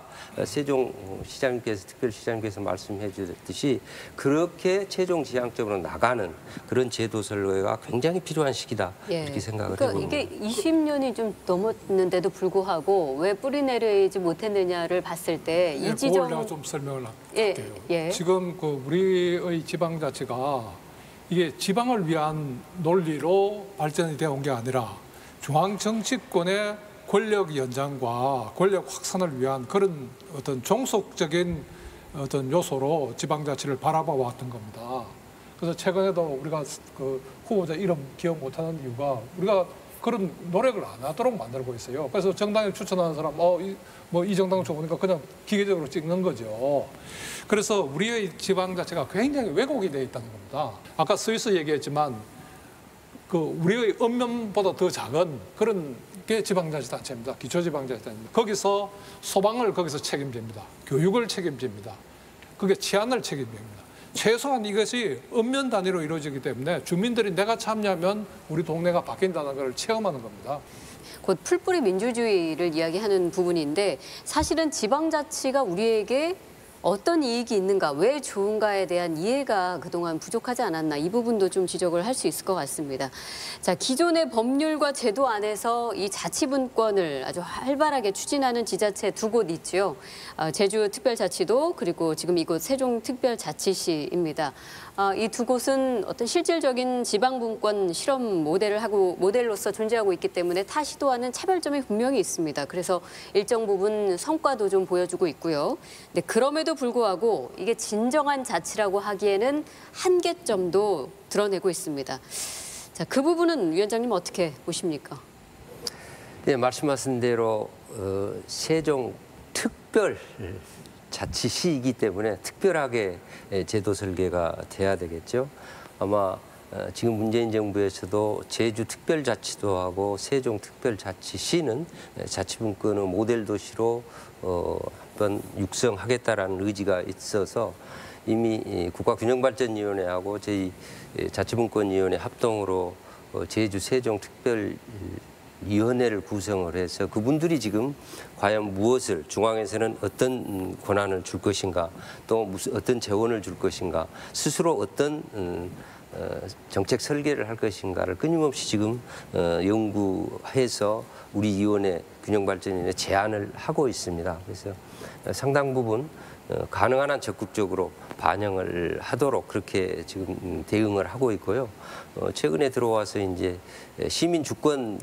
세종시장님께서 특별시장님께서 말씀해 주셨듯이 그렇게 최종 지향점으로 나가는 그런 제도 설계가 굉장히 필요한 시기다. 예. 이렇게 생각을 그러니까 해봅니다. 이게 이십 년이 좀 넘었는데도 불구하고 왜 뿌리내리지 못했느냐를 봤을 때 이 예, 지점 그걸 내가 좀 설명을 예, 할게요. 예. 지금 그 우리의 지방자치가 이게 지방을 위한 논리로 발전이 되어 온 게 아니라 중앙 정치권의 권력 연장과 권력 확산을 위한 그런 어떤 종속적인 어떤 요소로 지방자치를 바라봐 왔던 겁니다. 그래서 최근에도 우리가 그 후보자 이름 기억 못하는 이유가 우리가 그런 노력을 안 하도록 만들고 있어요. 그래서 정당에 추천하는 사람, 어, 이, 뭐 이 정당 좋으니까 그냥 기계적으로 찍는 거죠. 그래서 우리의 지방자치가 굉장히 왜곡이 되어 있다는 겁니다. 아까 스위스 얘기했지만 그 우리의 읍면보다 더 작은 그런 게 지방자치단체입니다. 기초지방자치단체입니다. 거기서 소방을 거기서 책임집니다. 교육을 책임집니다. 그게 치안을 책임집니다. 최소한 이것이 읍면 단위로 이루어지기 때문에 주민들이 내가 참여하면 우리 동네가 바뀐다는 걸 체험하는 겁니다. 곧 풀뿌리 민주주의를 이야기하는 부분인데 사실은 지방자치가 우리에게 어떤 이익이 있는가, 왜 좋은가에 대한 이해가 그동안 부족하지 않았나 이 부분도 좀 지적을 할 수 있을 것 같습니다. 자, 기존의 법률과 제도 안에서 이 자치분권을 아주 활발하게 추진하는 지자체 두 곳 있죠. 어, 제주특별자치도 그리고 지금 이곳 세종특별자치시입니다. 어, 이 두 곳은 어떤 실질적인 지방분권 실험 모델을 하고 모델로서 존재하고 있기 때문에 타 시도와는 차별점이 분명히 있습니다. 그래서 일정 부분 성과도 좀 보여주고 있고요. 근데 그럼에도 불구하고 이게 진정한 자치라고 하기에는 한계점도 드러내고 있습니다. 자, 그 부분은 위원장님 어떻게 보십니까? 네, 말씀하신 대로 어, 세종 특별 자치시이기 때문에 특별하게 제도 설계가 돼야 되겠죠. 아마 어, 지금 문재인 정부에서도 제주특별자치도 하고 세종특별자치시는 자치분권의 모델 도시로 어, 한번 육성하겠다라는 의지가 있어서 이미 국가균형발전위원회하고 저희 자치분권위원회 합동으로 제주 세종특별위원회를 구성을 해서 그분들이 지금 과연 무엇을 중앙에서는 어떤 권한을 줄 것인가 또 무슨 어떤 재원을 줄 것인가 스스로 어떤 정책 설계를 할 것인가를 끊임없이 지금 연구해서 우리 위원회 균형발전위원회 제안을 하고 있습니다. 그래서 상당 부분 가능한 한 적극적으로 반영을 하도록 그렇게 지금 대응을 하고 있고요. 최근에 들어와서 이제 시민 주권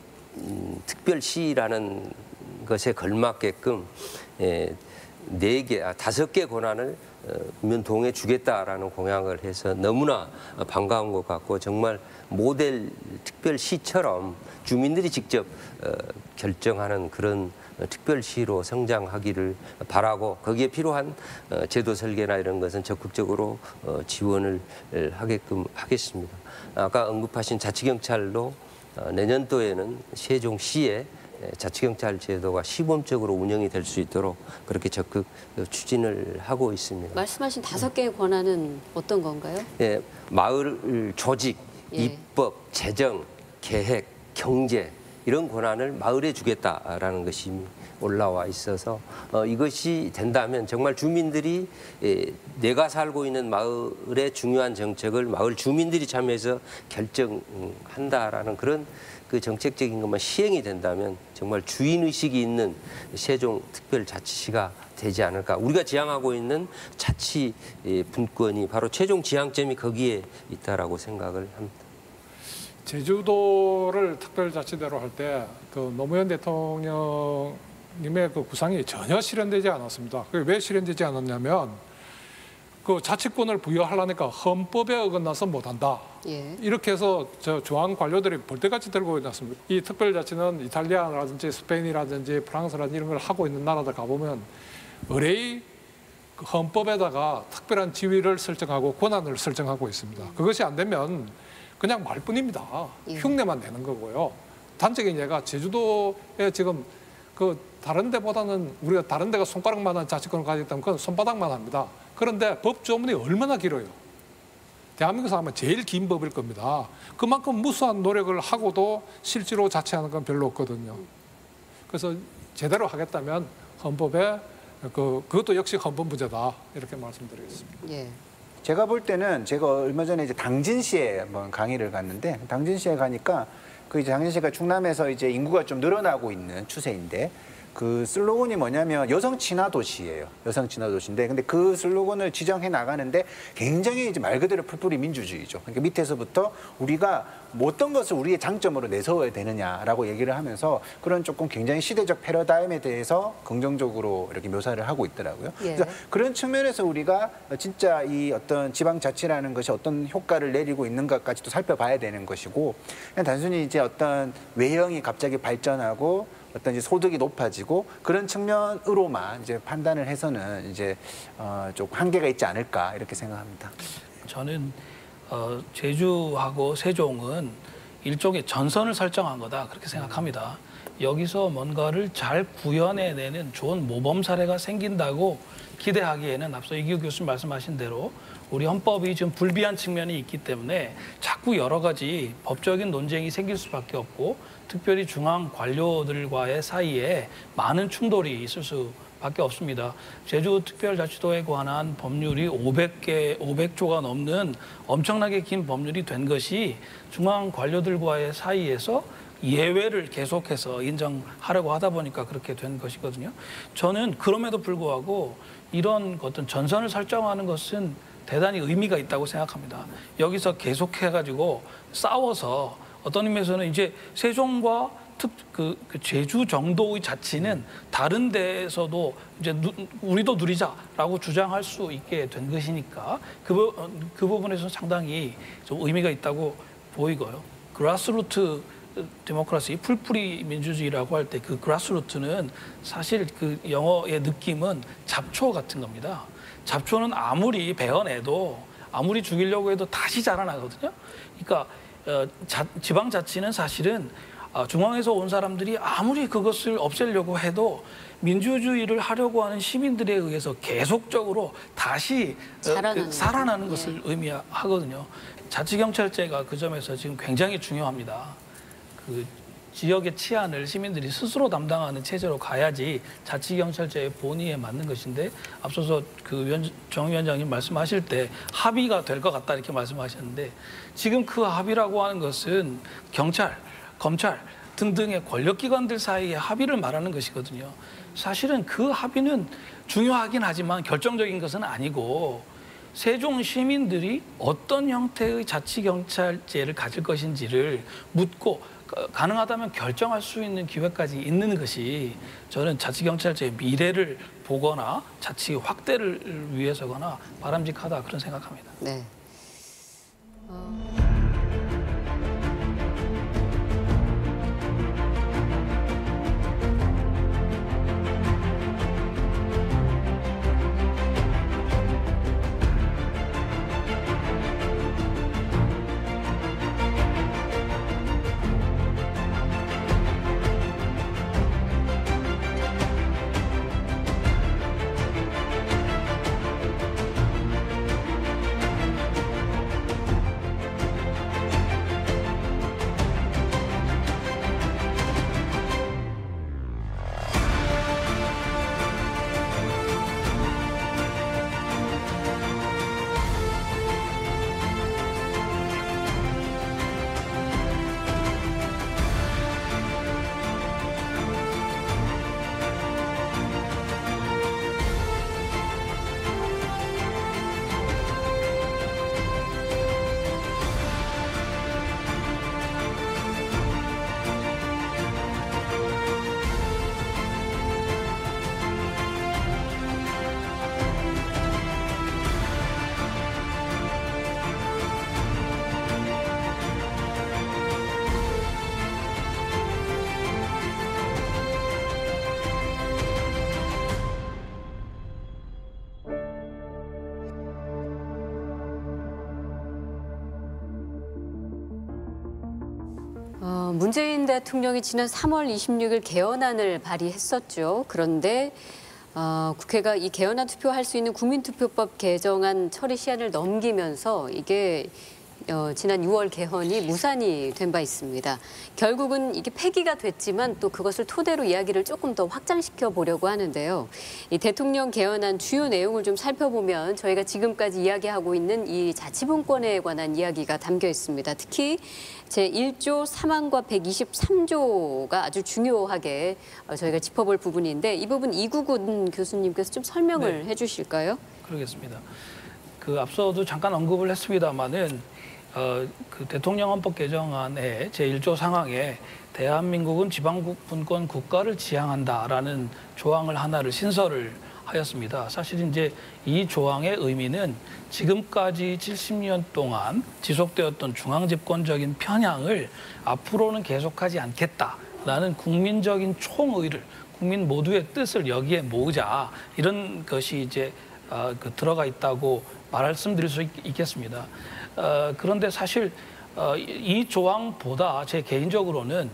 특별시라는 것에 걸맞게끔 네 개, 아, 다섯 개 권한을 읍면동에 주겠다라는 공약을 해서 너무나 반가운 것 같고 정말 모델 특별시처럼 주민들이 직접 결정하는 그런 특별시로 성장하기를 바라고 거기에 필요한 제도 설계나 이런 것은 적극적으로 지원을 하게끔 하겠습니다. 아까 언급하신 자치경찰도 내년도에는 세종시에 자치경찰 제도가 시범적으로 운영이 될 수 있도록 그렇게 적극 추진을 하고 있습니다. 말씀하신 다섯 개의 권한은 어떤 건가요? 예, 마을 조직, 예. 입법, 재정, 계획, 경제 이런 권한을 마을에 주겠다라는 것이 올라와 있어서 어, 이것이 된다면 정말 주민들이 예, 내가 살고 있는 마을의 중요한 정책을 마을 주민들이 참여해서 결정한다라는 그런 그 정책적인 것만 시행이 된다면 정말 주인의식이 있는 세종특별자치시가 되지 않을까. 우리가 지향하고 있는 자치 분권이 바로 최종 지향점이 거기에 있다라고 생각을 합니다. 제주도를 특별자치대로 할 때 그 노무현 대통령님의 그 구상이 전혀 실현되지 않았습니다. 그게 왜 실현되지 않았냐면 그 자치권을 부여하려니까 헌법에 어긋나서 못한다. 예. 이렇게 해서 저 중앙 관료들이 볼때같이 들고 있었습니다. 이 특별자치는 이탈리아라든지 스페인이라든지 프랑스라든지 이런 걸 하고 있는 나라들 가보면 의뢰의 그 헌법에다가 특별한 지위를 설정하고 권한을 설정하고 있습니다. 그것이 안 되면 그냥 말뿐입니다. 예. 흉내만 내는 거고요. 단적인 예가 제주도에 지금 그 다른 데보다는 우리가 다른 데가 손가락만한 자치권을 가지고 있다면 그건 손바닥만 합니다. 그런데 법 조문이 얼마나 길어요. 대한민국에서 아마 제일 긴 법일 겁니다. 그만큼 무수한 노력을 하고도 실제로 자치하는 건 별로 없거든요. 그래서 제대로 하겠다면 헌법에 그, 그것도 역시 헌법 문제다 이렇게 말씀드리겠습니다. 예. 제가 볼 때는 제가 얼마 전에 이제 당진시에 한번 강의를 갔는데 당진시에 가니까 그 이제 당진시가 충남에서 이제 인구가 좀 늘어나고 있는 추세인데 그 슬로건이 뭐냐면 여성 친화 도시예요. 여성 친화 도시인데, 근데 그 슬로건을 지정해 나가는데 굉장히 이제 말 그대로 풀뿌리 민주주의죠. 그러니까 밑에서부터 우리가 뭐 어떤 것을 우리의 장점으로 내세워야 되느냐라고 얘기를 하면서 그런 조금 굉장히 시대적 패러다임에 대해서 긍정적으로 이렇게 묘사를 하고 있더라고요. 예. 그래서 그런 측면에서 우리가 진짜 이 어떤 지방자치라는 것이 어떤 효과를 내리고 있는 것까지도 살펴봐야 되는 것이고, 그냥 단순히 이제 어떤 외형이 갑자기 발전하고 어떤 이제 소득이 높아지고 그런 측면으로만 이제 판단을 해서는 이제 어, 조금 한계가 있지 않을까 이렇게 생각합니다. 저는 어, 제주하고 세종은 일종의 전선을 설정한 거다 그렇게 생각합니다. 여기서 뭔가를 잘 구현해내는 좋은 모범 사례가 생긴다고 기대하기에는 앞서 이기호 교수님 말씀하신 대로 우리 헌법이 지금 불비한 측면이 있기 때문에 자꾸 여러 가지 법적인 논쟁이 생길 수밖에 없고, 특별히 중앙 관료들과의 사이에 많은 충돌이 있을 수밖에 없습니다. 제주특별자치도에 관한 법률이 오백 개, 오백 조가 넘는 엄청나게 긴 법률이 된 것이 중앙 관료들과의 사이에서 예외를 계속해서 인정하려고 하다 보니까 그렇게 된 것이거든요. 저는 그럼에도 불구하고 이런 어떤 전선을 설정하는 것은 대단히 의미가 있다고 생각합니다. 여기서 계속해가지고 싸워서 어떤 의미에서는 이제 세종과 특, 그, 그 제주 정도의 자치는 다른 데에서도 이제 누, 우리도 누리자라고 주장할 수 있게 된 것이니까 그, 그 부분에서 상당히 좀 의미가 있다고 보이고요. 그라스루트 데모크라시, 풀뿌리 민주주의라고 할 때 그 그라스루트는 사실 그 영어의 느낌은 잡초 같은 겁니다. 잡초는 아무리 베어내도 아무리 죽이려고 해도 다시 자라나거든요. 그러니까 어, 자, 지방자치는 사실은 어, 중앙에서 온 사람들이 아무리 그것을 없애려고 해도 민주주의를 하려고 하는 시민들에 의해서 계속적으로 다시 살아나는, 어, 그, 살아나는 거죠. 것을 예. 의미하거든요. 자치경찰제가 그 점에서 지금 굉장히 중요합니다. 그 지역의 치안을 시민들이 스스로 담당하는 체제로 가야지 자치경찰제의 본의에 맞는 것인데, 앞서서 그 위원, 정 위원장님 말씀하실 때 합의가 될 것 같다 이렇게 말씀하셨는데, 지금 그 합의라고 하는 것은 경찰, 검찰 등등의 권력기관들 사이의 합의를 말하는 것이거든요. 사실은 그 합의는 중요하긴 하지만 결정적인 것은 아니고, 세종 시민들이 어떤 형태의 자치경찰제를 가질 것인지를 묻고 가능하다면 결정할 수 있는 기회까지 있는 것이 저는 자치경찰제의 미래를 보거나 자치 확대를 위해서거나 바람직하다 그런 생각합니다. 네. 어... 어, 문재인 대통령이 지난 삼월 이십육일 개헌안을 발의했었죠. 그런데 어, 국회가 이 개헌안 투표할 수 있는 국민투표법 개정안 처리 시한을 넘기면서 이게 어, 지난 유월 개헌이 무산이 된 바 있습니다. 결국은 이게 폐기가 됐지만 또 그것을 토대로 이야기를 조금 더 확장시켜 보려고 하는데요. 이 대통령 개헌안 주요 내용을 좀 살펴보면 저희가 지금까지 이야기하고 있는 이 자치분권에 관한 이야기가 담겨 있습니다. 특히 제일 조 삼 항과 백이십삼 조가 아주 중요하게 저희가 짚어볼 부분인데 이 부분 이구근 교수님께서 좀 설명을 네. 해주실까요? 그러겠습니다. 그 앞서도 잠깐 언급을 했습니다마는 어, 그 대통령 헌법 개정안의 제일 조 상항에 대한민국은 지방분권 국가를 지향한다라는 조항을 하나를 신설을 하였습니다. 사실 이제 이 조항의 의미는 지금까지 칠십 년 동안 지속되었던 중앙집권적인 편향을 앞으로는 계속하지 않겠다라는 국민적인 총의를, 국민 모두의 뜻을 여기에 모으자, 이런 것이 이제 어, 그 들어가 있다고 말씀드릴 수 있, 있겠습니다. 어, 그런데 사실 어, 이 조항보다 제 개인적으로는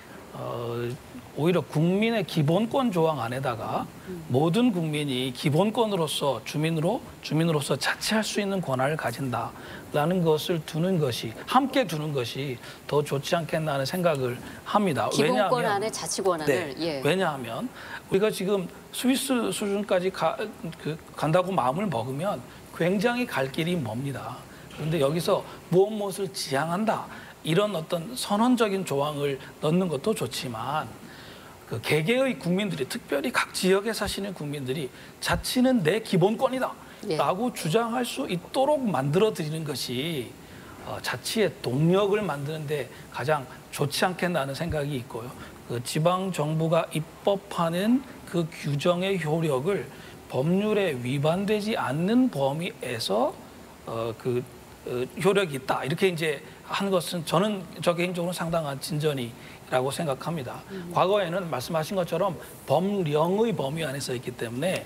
어, 오히려 국민의 기본권 조항 안에다가 모든 국민이 기본권으로서 주민으로 주민으로서 자치할 수 있는 권한을 가진다라는 것을 두는 것이, 함께 두는 것이 더 좋지 않겠나 하는 생각을 합니다. 기본권 왜냐하면, 안에 자치 권한을. 네, 예. 왜냐하면 우리가 지금 스위스 수준까지 가, 그, 간다고 마음을 먹으면 굉장히 갈 길이 멉니다. 그런데 여기서 무엇 무엇을 지향한다, 이런 어떤 선언적인 조항을 넣는 것도 좋지만 그 개개의 국민들이, 특별히 각 지역에 사시는 국민들이 자치는 내 기본권이다 예. 라고 주장할 수 있도록 만들어드리는 것이 어, 자치의 동력을 만드는 데 가장 좋지 않겠나 하는 생각이 있고요. 그 지방정부가 입법하는 그 규정의 효력을 법률에 위반되지 않는 범위에서 어, 그 어, 효력이 있다, 이렇게 이제 한 것은 저는 저 개인적으로 상당한 진전이라고 생각합니다. 음. 과거에는 말씀하신 것처럼 법령의 범위 안에 서 있기 때문에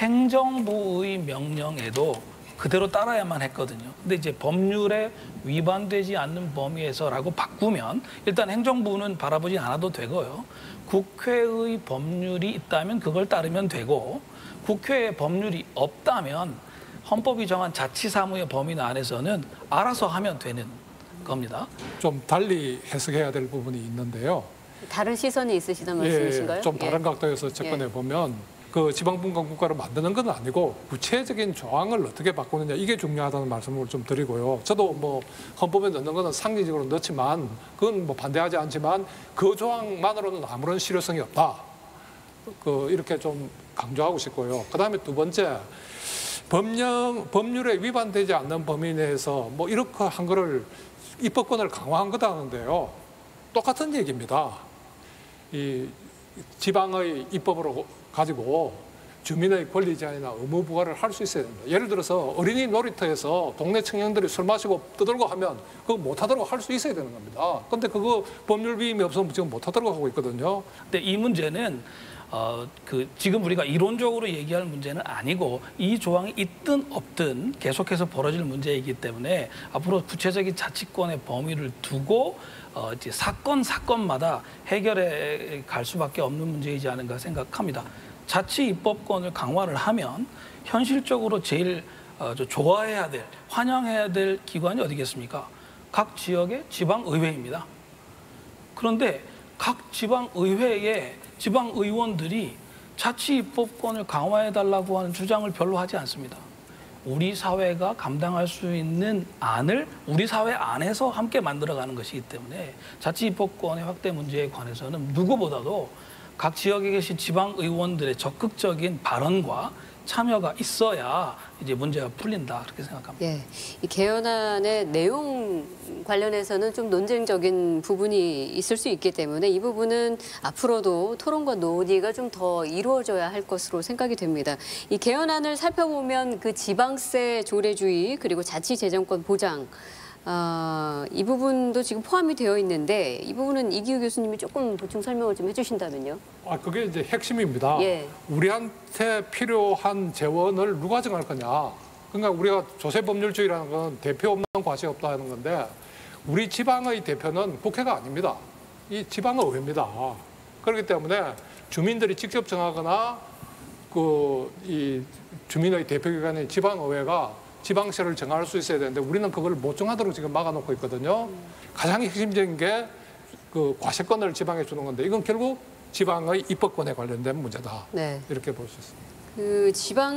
행정부의 명령에도 그대로 따라야만 했거든요. 근데 이제 법률에 위반되지 않는 범위에서라고 바꾸면 일단 행정부는 바라보지 않아도 되고요. 국회의 법률이 있다면 그걸 따르면 되고, 국회에 법률이 없다면 헌법이 정한 자치사무의 범위 안에서는 알아서 하면 되는 겁니다. 좀 달리 해석해야 될 부분이 있는데요. 다른 시선이 있으시단 말씀이신가요? 예, 좀 다른 예. 각도에서 접근해 보면 그 지방분권 국가를 만드는 건 아니고 구체적인 조항을 어떻게 바꾸느냐, 이게 중요하다는 말씀을 좀 드리고요. 저도 뭐 헌법에 넣는 거는 상징적으로 넣지만 그건 뭐 반대하지 않지만 그 조항만으로는 아무런 실효성이 없다. 그 이렇게 좀 강조하고 싶고요. 그다음에 두 번째, 법령 법률에 위반되지 않는 범위 내에서 뭐 이렇게 한 거를 입법권을 강화한 거다 하는데요. 똑같은 얘기입니다. 이 지방의 입법으로 가지고 주민의 권리 제한이나 의무 부과를 할 수 있어야 됩니다. 예를 들어서 어린이 놀이터에서 동네 청년들이 술 마시고 떠들고 하면 그거 못 하도록 할 수 있어야 되는 겁니다. 근데 그거 법률 위임이 없으면 지금 못 하도록 하고 있거든요. 근데 이 문제는 어, 그 지금 우리가 이론적으로 얘기할 문제는 아니고 이 조항이 있든 없든 계속해서 벌어질 문제이기 때문에 앞으로 구체적인 자치권의 범위를 두고 어, 이제 사건 사건마다 해결해 갈 수밖에 없는 문제이지 않은가 생각합니다. 자치 입법권을 강화를 하면 현실적으로 제일 어, 저 좋아해야 될, 환영해야 될 기관이 어디겠습니까? 각 지역의 지방의회입니다. 그런데 각 지방의회에 지방의원들이 자치 입법권을 강화해달라고 하는 주장을 별로 하지 않습니다. 우리 사회가 감당할 수 있는 안을 우리 사회 안에서 함께 만들어가는 것이기 때문에 자치 입법권의 확대 문제에 관해서는 누구보다도 각 지역에 계신 지방의원들의 적극적인 발언과 참여가 있어야 이제 문제가 풀린다, 그렇게 생각합니다. 예, 이 개헌안의 내용 관련해서는 좀 논쟁적인 부분이 있을 수 있기 때문에 이 부분은 앞으로도 토론과 논의가 좀 더 이루어져야 할 것으로 생각이 됩니다. 이 개헌안을 살펴보면 그 지방세 조례주의 그리고 자치재정권 보장, 어, 이 부분도 지금 포함이 되어 있는데 이 부분은 이기우 교수님이 조금 보충 설명을 좀 해주신다면요. 아, 그게 이제 핵심입니다. 예. 우리한테 필요한 재원을 누가 정할 거냐. 그러니까 우리가 조세법률주의라는 건 대표 없는 과시 없다 하는 건데 우리 지방의 대표는 국회가 아닙니다. 이 지방의회입니다. 그렇기 때문에 주민들이 직접 정하거나 그 이 주민의 대표기관인 지방의회가 지방세를 정할 수 있어야 되는데 우리는 그걸 못 정하도록 지금 막아놓고 있거든요. 가장 핵심적인 게 그 과세권을 지방에 주는 건데 이건 결국 지방의 입법권에 관련된 문제다. 네. 이렇게 볼 수 있습니다. 그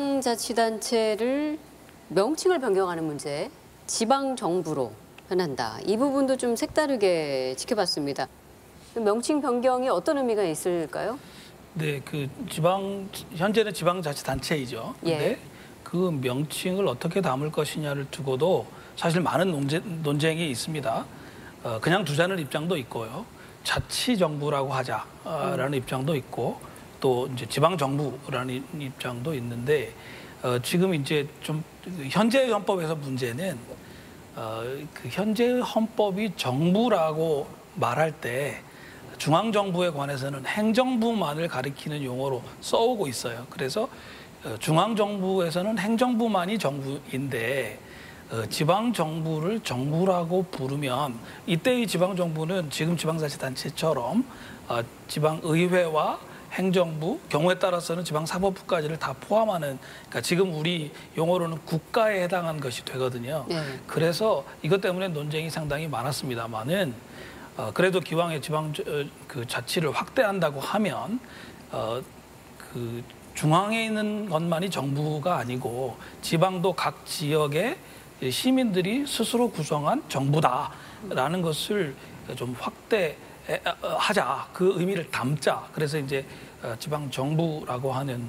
지방자치단체를 명칭을 변경하는 문제, 지방정부로 변한다. 이 부분도 좀 색다르게 지켜봤습니다. 명칭 변경이 어떤 의미가 있을까요? 네, 그 지방 현재는 지방자치단체이죠. 예. 근데 그 명칭을 어떻게 담을 것이냐를 두고도 사실 많은 논쟁, 논쟁이 있습니다. 어, 그냥 두자는 입장도 있고요. 자치정부라고 하자라는 음. 입장도 있고 또 이제 지방정부라는 입장도 있는데 어, 지금 이제 좀 현재 헌법에서 문제는 어, 그 현재 헌법이 정부라고 말할 때 중앙정부에 관해서는 행정부만을 가리키는 용어로 써오고 있어요. 그래서 어, 중앙정부에서는 행정부만이 정부인데 어, 지방정부를 정부라고 부르면 이때의 지방정부는 지금 지방자치단체처럼 어, 지방의회와 행정부, 경우에 따라서는 지방사법부까지를 다 포함하는, 그러니까 지금 우리 용어로는 국가에 해당한 것이 되거든요. 네. 그래서 이것 때문에 논쟁이 상당히 많았습니다만은 어, 그래도 기왕에 지방 어, 그 자치를 확대한다고 하면 어, 그 중앙에 있는 것만이 정부가 아니고 지방도 각 지역의 시민들이 스스로 구성한 정부다라는 것을 좀 확대하자, 그 의미를 담자. 그래서 이제 지방 정부라고 하는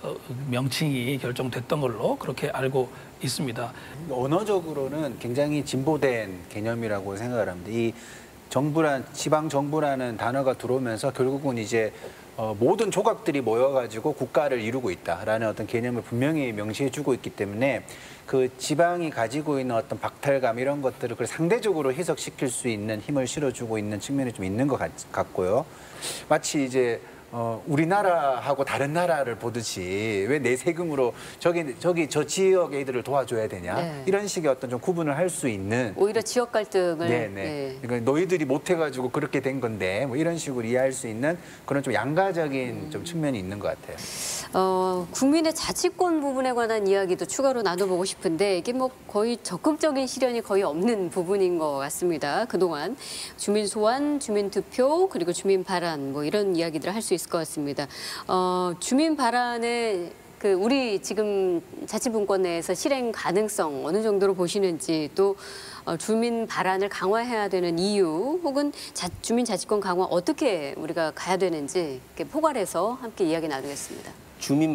명칭이 결정됐던 걸로 그렇게 알고 있습니다. 언어적으로는 굉장히 진보된 개념이라고 생각을 합니다. 이 정부란 지방 정부라는 단어가 들어오면서 결국은 이제 어, 모든 조각들이 모여가지고 국가를 이루고 있다라는 어떤 개념을 분명히 명시해주고 있기 때문에 그 지방이 가지고 있는 어떤 박탈감 이런 것들을 그걸 상대적으로 해석시킬 수 있는 힘을 실어주고 있는 측면이 좀 있는 것 같, 같고요. 마치 이제 어, 우리나라하고 다른 나라를 보듯이 왜 내 세금으로 저기 저기 저 지역 애들을 도와줘야 되냐 네. 이런 식의 어떤 좀 구분을 할 수 있는 오히려 지역 갈등을 네네. 네. 그러니까 너희들이 못해가지고 그렇게 된 건데 뭐 이런 식으로 이해할 수 있는 그런 좀 양가적인 음. 좀 측면이 있는 것 같아요. 어, 국민의 자치권 부분에 관한 이야기도 추가로 나눠보고 싶은데 이게 뭐 거의 적극적인 실현이 거의 없는 부분인 것 같습니다. 그동안 주민 소환, 주민 투표 그리고 주민 발안 뭐 이런 이야기들을 할 수 있을 것 같습니다. 어, 주민 발안의 그 우리 지금 자치분권 내에서 실행 가능성 어느 정도로 보시는지 또 어, 주민 발안을 강화해야 되는 이유 혹은 자, 주민 자치권 강화 어떻게 우리가 가야 되는지 이렇게 포괄해서 함께 이야기 나누겠습니다. 주민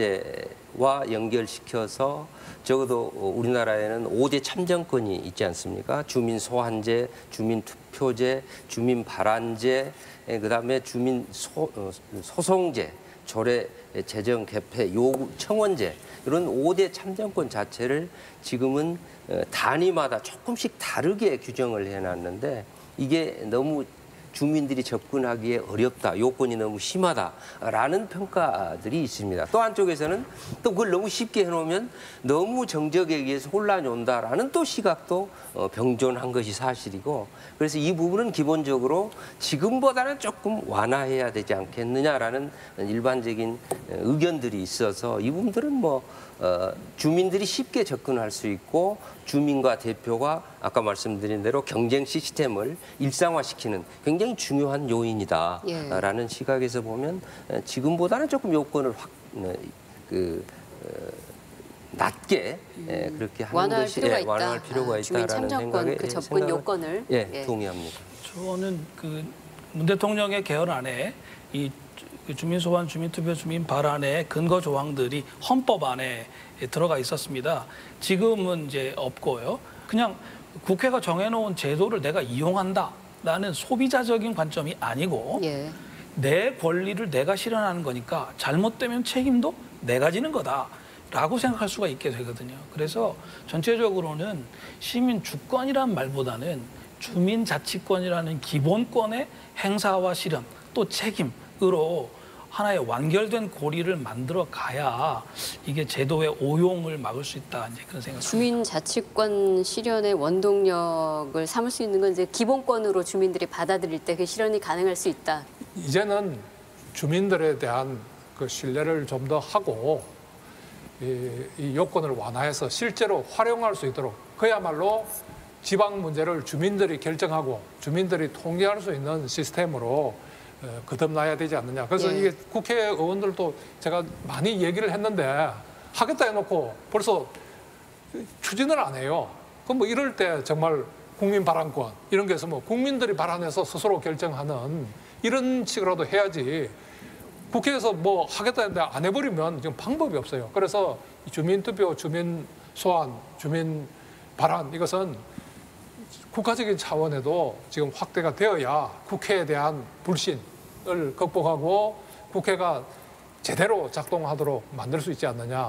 발안제와 연결시켜서 적어도 우리나라에는 오 대 참정권이 있지 않습니까? 주민 소환제, 주민 투표제, 주민 발안제, 그다음에 주민 소, 소송제, 조례 재정 개폐 요구 청원제 이런 오 대 참정권 자체를 지금은 단위마다 조금씩 다르게 규정을 해놨는데 이게 너무 주민들이 접근하기에 어렵다, 요건이 너무 심하다라는 평가들이 있습니다. 또 한쪽에서는 또 그걸 너무 쉽게 해놓으면 너무 정적에 의해서 혼란이 온다라는 또 시각도 병존한 것이 사실이고 그래서 이 부분은 기본적으로 지금보다는 조금 완화해야 되지 않겠느냐라는 일반적인 의견들이 있어서 이 부분들은 뭐 어, 주민들이 쉽게 접근할 수 있고 주민과 대표가 아까 말씀드린 대로 경쟁 시스템을 일상화시키는 굉장히 중요한 요인이다라는 예. 시각에서 보면 지금보다는 조금 요건을 확, 그, 낮게 음, 그렇게 하는 완화할 것이 필요가 예, 있다. 완화할 필요가 아, 주민 있다라는 참정권, 생각에 그 접근 생각을, 요건을 예, 예. 동의합니다. 저는 그 문 대통령의 개헌안에 이 주민 소환, 주민 투표, 주민 발안의 근거 조항들이 헌법 안에 들어가 있었습니다. 지금은 이제 없고요. 그냥 국회가 정해놓은 제도를 내가 이용한다라는 소비자적인 관점이 아니고 예. 내 권리를 내가 실현하는 거니까 잘못되면 책임도 내가 지는 거다라고 생각할 수가 있게 되거든요. 그래서 전체적으로는 시민 주권이란 말보다는 주민 자치권이라는 기본권의 행사와 실현 또 책임으로 하나의 완결된 고리를 만들어 가야 이게 제도의 오용을 막을 수 있다 이제 그런 생각. 주민 자치권 실현의 원동력을 삼을 수 있는 건 이제 기본권으로 주민들이 받아들일 때 그 실현이 가능할 수 있다. 이제는 주민들에 대한 그 신뢰를 좀 더 하고 이, 이 요건을 완화해서 실제로 활용할 수 있도록 그야말로 지방 문제를 주민들이 결정하고 주민들이 통제할 수 있는 시스템으로 어, 거듭나야 되지 않느냐. 그래서 예. 이게 국회의원들도 제가 많이 얘기를 했는데 하겠다 해놓고 벌써 추진을 안 해요. 그럼 뭐 이럴 때 정말 국민 발언권 이런 게 있으면 국민들이 발언해서 스스로 결정하는 이런 식으로도 해야지. 국회에서 뭐 하겠다 했는데 안 해버리면 지금 방법이 없어요. 그래서 주민투표, 주민 소환, 주민 발언 이것은 국가적인 차원에도 지금 확대가 되어야 국회에 대한 불신을 극복하고 국회가 제대로 작동하도록 만들 수 있지 않느냐.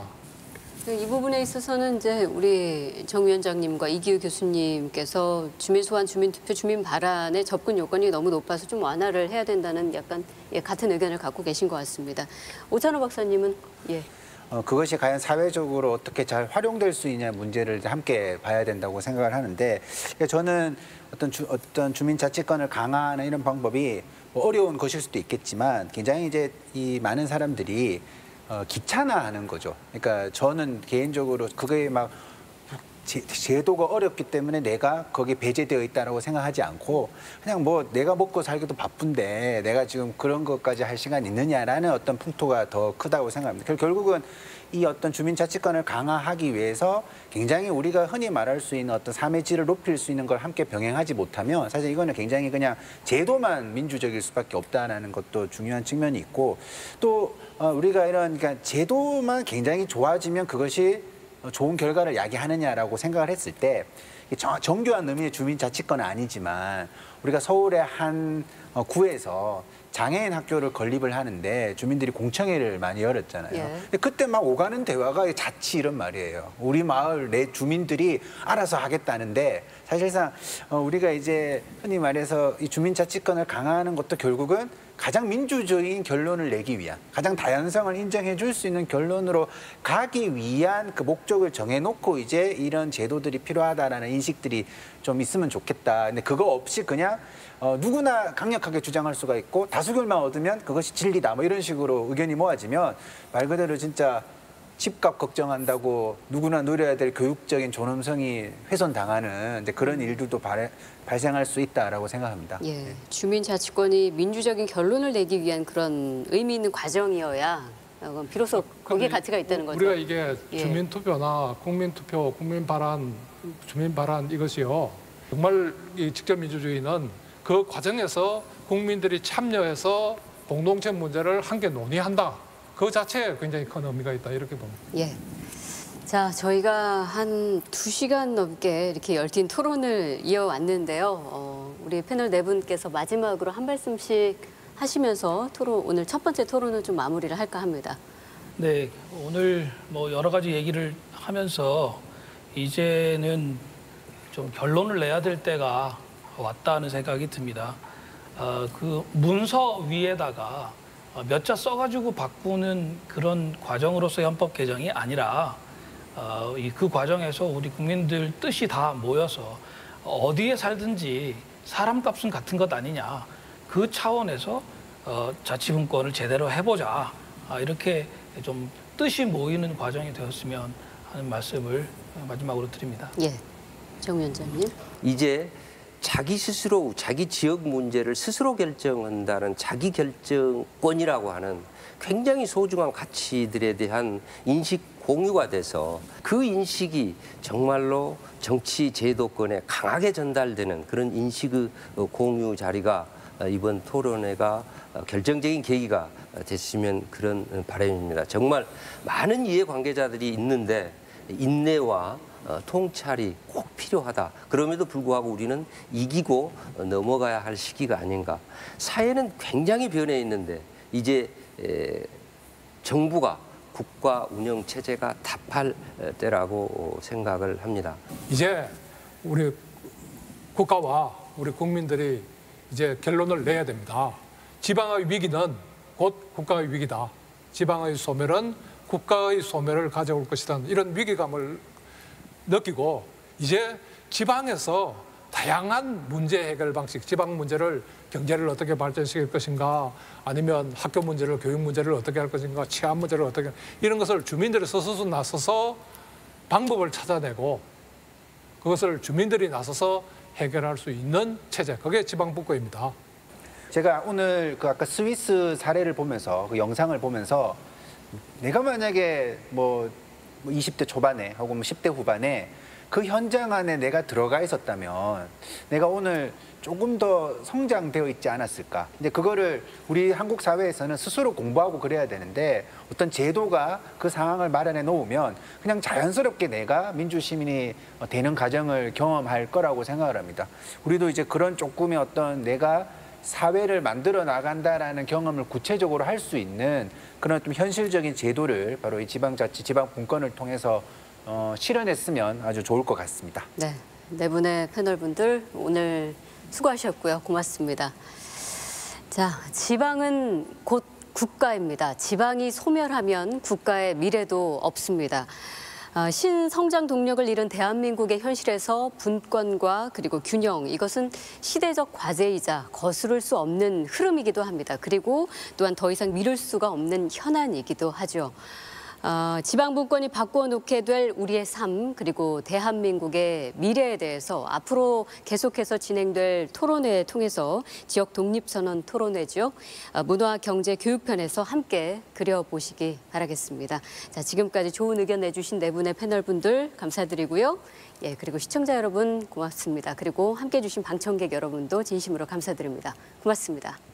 이 부분에 있어서는 이제 우리 정 위원장님과 이기우 교수님께서 주민 소환, 주민 투표, 주민 발언의 접근 요건이 너무 높아서 좀 완화를 해야 된다는 약간 예, 같은 의견을 갖고 계신 것 같습니다. 오찬호 박사님은 예. 어, 그것이 과연 사회적으로 어떻게 잘 활용될 수 있냐 문제를 함께 봐야 된다고 생각을 하는데 저는 어떤 주, 어떤 주민자치권을 강화하는 이런 방법이 뭐 어려운 것일 수도 있겠지만 굉장히 이제 이 많은 사람들이 어, 귀찮아하는 거죠. 그러니까 저는 개인적으로 그게 막 제, 제도가 어렵기 때문에 내가 거기에 배제되어 있다라고 생각하지 않고 그냥 뭐 내가 먹고 살기도 바쁜데 내가 지금 그런 것까지 할 시간이 있느냐라는 어떤 풍토가 더 크다고 생각합니다. 결국은 이 어떤 주민자치권을 강화하기 위해서 굉장히 우리가 흔히 말할 수 있는 어떤 삶의 질을 높일 수 있는 걸 함께 병행하지 못하면 사실 이거는 굉장히 그냥 제도만 민주적일 수밖에 없다는 것도 중요한 측면이 있고 또 우리가 이런 그러니까 제도만 굉장히 좋아지면 그것이 좋은 결과를 야기하느냐라고 생각을 했을 때 정교한 의미의 주민자치권은 아니지만 우리가 서울의 한 구에서 장애인 학교를 건립을 하는데 주민들이 공청회를 많이 열었잖아요. 예. 근데 그때 막 오가는 대화가 자치 이런 말이에요. 우리 마을 내 주민들이 알아서 하겠다는데 사실상 우리가 이제 흔히 말해서 이 주민자치권을 강화하는 것도 결국은 가장 민주적인 결론을 내기 위한 가장 다양성을 인정해 줄 수 있는 결론으로 가기 위한 그 목적을 정해놓고 이제 이런 제도들이 필요하다라는 인식들이 좀 있으면 좋겠다. 근데 그거 없이 그냥 어, 누구나 강력하게 주장할 수가 있고 다수결만 얻으면 그것이 진리다. 뭐 이런 식으로 의견이 모아지면 말 그대로 진짜 집값 걱정한다고 누구나 누려야 될 교육적인 존엄성이 훼손당하는 이제 그런 일들도 발, 발생할 수 있다라고 생각합니다. 예, 주민자치권이 민주적인 결론을 내기 위한 그런 의미 있는 과정이어야 비로소 거기에 가치가 있다는 거죠. 우리가 이게 예. 주민투표나 국민투표, 국민발언, 주민발언 이것이요. 정말 이 직접민주주의는 그 과정에서 국민들이 참여해서 공동체 문제를 함께 논의한다. 그 자체에 굉장히 큰 의미가 있다. 이렇게 봅니다. 예. 자, 저희가 한 두 시간 넘게 이렇게 열띤 토론을 이어왔는데요. 어, 우리 패널 네 분께서 마지막으로 한 말씀씩 하시면서 토론, 오늘 첫 번째 토론을 좀 마무리를 할까 합니다. 네, 오늘 뭐 여러 가지 얘기를 하면서 이제는 좀 결론을 내야 될 때가 왔다는 생각이 듭니다. 어, 그 문서 위에다가 몇 자 써가지고 바꾸는 그런 과정으로서의 헌법 개정이 아니라 어, 이 그 과정에서 우리 국민들 뜻이 다 모여서 어디에 살든지 사람값은 같은 것 아니냐. 그 차원에서 어, 자치분권을 제대로 해보자. 아, 이렇게 좀 뜻이 모이는 과정이 되었으면 하는 말씀을 마지막으로 드립니다. 예, 정 위원장님. 이제 자기 스스로 자기 지역 문제를 스스로 결정한다는 자기 결정권이라고 하는 굉장히 소중한 가치들에 대한 인식 공유가 돼서 그 인식이 정말로 정치 제도권에 강하게 전달되는 그런 인식의 공유 자리가 이번 토론회가 결정적인 계기가 됐으면 그런 바람입니다. 정말 많은 이해관계자들이 있는데 인내와 어, 통찰이 꼭 필요하다. 그럼에도 불구하고 우리는 이기고 어, 넘어가야 할 시기가 아닌가. 사회는 굉장히 변해 있는데 이제 에, 정부가 국가 운영 체제가 답할 때라고 생각을 합니다. 이제 우리 국가와 우리 국민들이 이제 결론을 내야 됩니다. 지방의 위기는 곧 국가의 위기다. 지방의 소멸은 국가의 소멸을 가져올 것이다. 이런 위기감을 느끼고 이제 지방에서 다양한 문제 해결 방식, 지방 문제를 경제를 어떻게 발전시킬 것인가, 아니면 학교 문제를, 교육 문제를 어떻게 할 것인가, 치안 문제를 어떻게, 이런 것을 주민들이 스스로 나서서 방법을 찾아내고 그것을 주민들이 나서서 해결할 수 있는 체제, 그게 지방분권입니다. 제가 오늘 그 아까 스위스 사례를 보면서 그 영상을 보면서 내가 만약에 뭐 이십 대 초반에 혹은 뭐 십 대 후반에 그 현장 안에 내가 들어가 있었다면 내가 오늘 조금 더 성장되어 있지 않았을까. 근데 그거를 우리 한국 사회에서는 스스로 공부하고 그래야 되는데 어떤 제도가 그 상황을 마련해 놓으면 그냥 자연스럽게 내가 민주시민이 되는 과정을 경험할 거라고 생각을 합니다. 우리도 이제 그런 조금의 어떤 내가 사회를 만들어 나간다라는 경험을 구체적으로 할 수 있는 그런 좀 현실적인 제도를 바로 이 지방자치, 지방분권을 통해서 어, 실현했으면 아주 좋을 것 같습니다. 네, 네 분의 패널분들 오늘 수고하셨고요. 고맙습니다. 자, 지방은 곧 국가입니다. 지방이 소멸하면 국가의 미래도 없습니다. 아, 신성장 동력을 잃은 대한민국의 현실에서 분권과 그리고 균형, 이것은 시대적 과제이자 거스를 수 없는 흐름이기도 합니다. 그리고 또한 더 이상 미룰 수가 없는 현안이기도 하죠. 어, 지방분권이 바꾸어 놓게 될 우리의 삶, 그리고 대한민국의 미래에 대해서 앞으로 계속해서 진행될 토론회 통해서 지역 독립선언 토론회죠. 어, 문화, 경제, 교육편에서 함께 그려보시기 바라겠습니다. 자, 지금까지 좋은 의견 내주신 네 분의 패널분들 감사드리고요. 예, 그리고 시청자 여러분 고맙습니다. 그리고 함께해 주신 방청객 여러분도 진심으로 감사드립니다. 고맙습니다.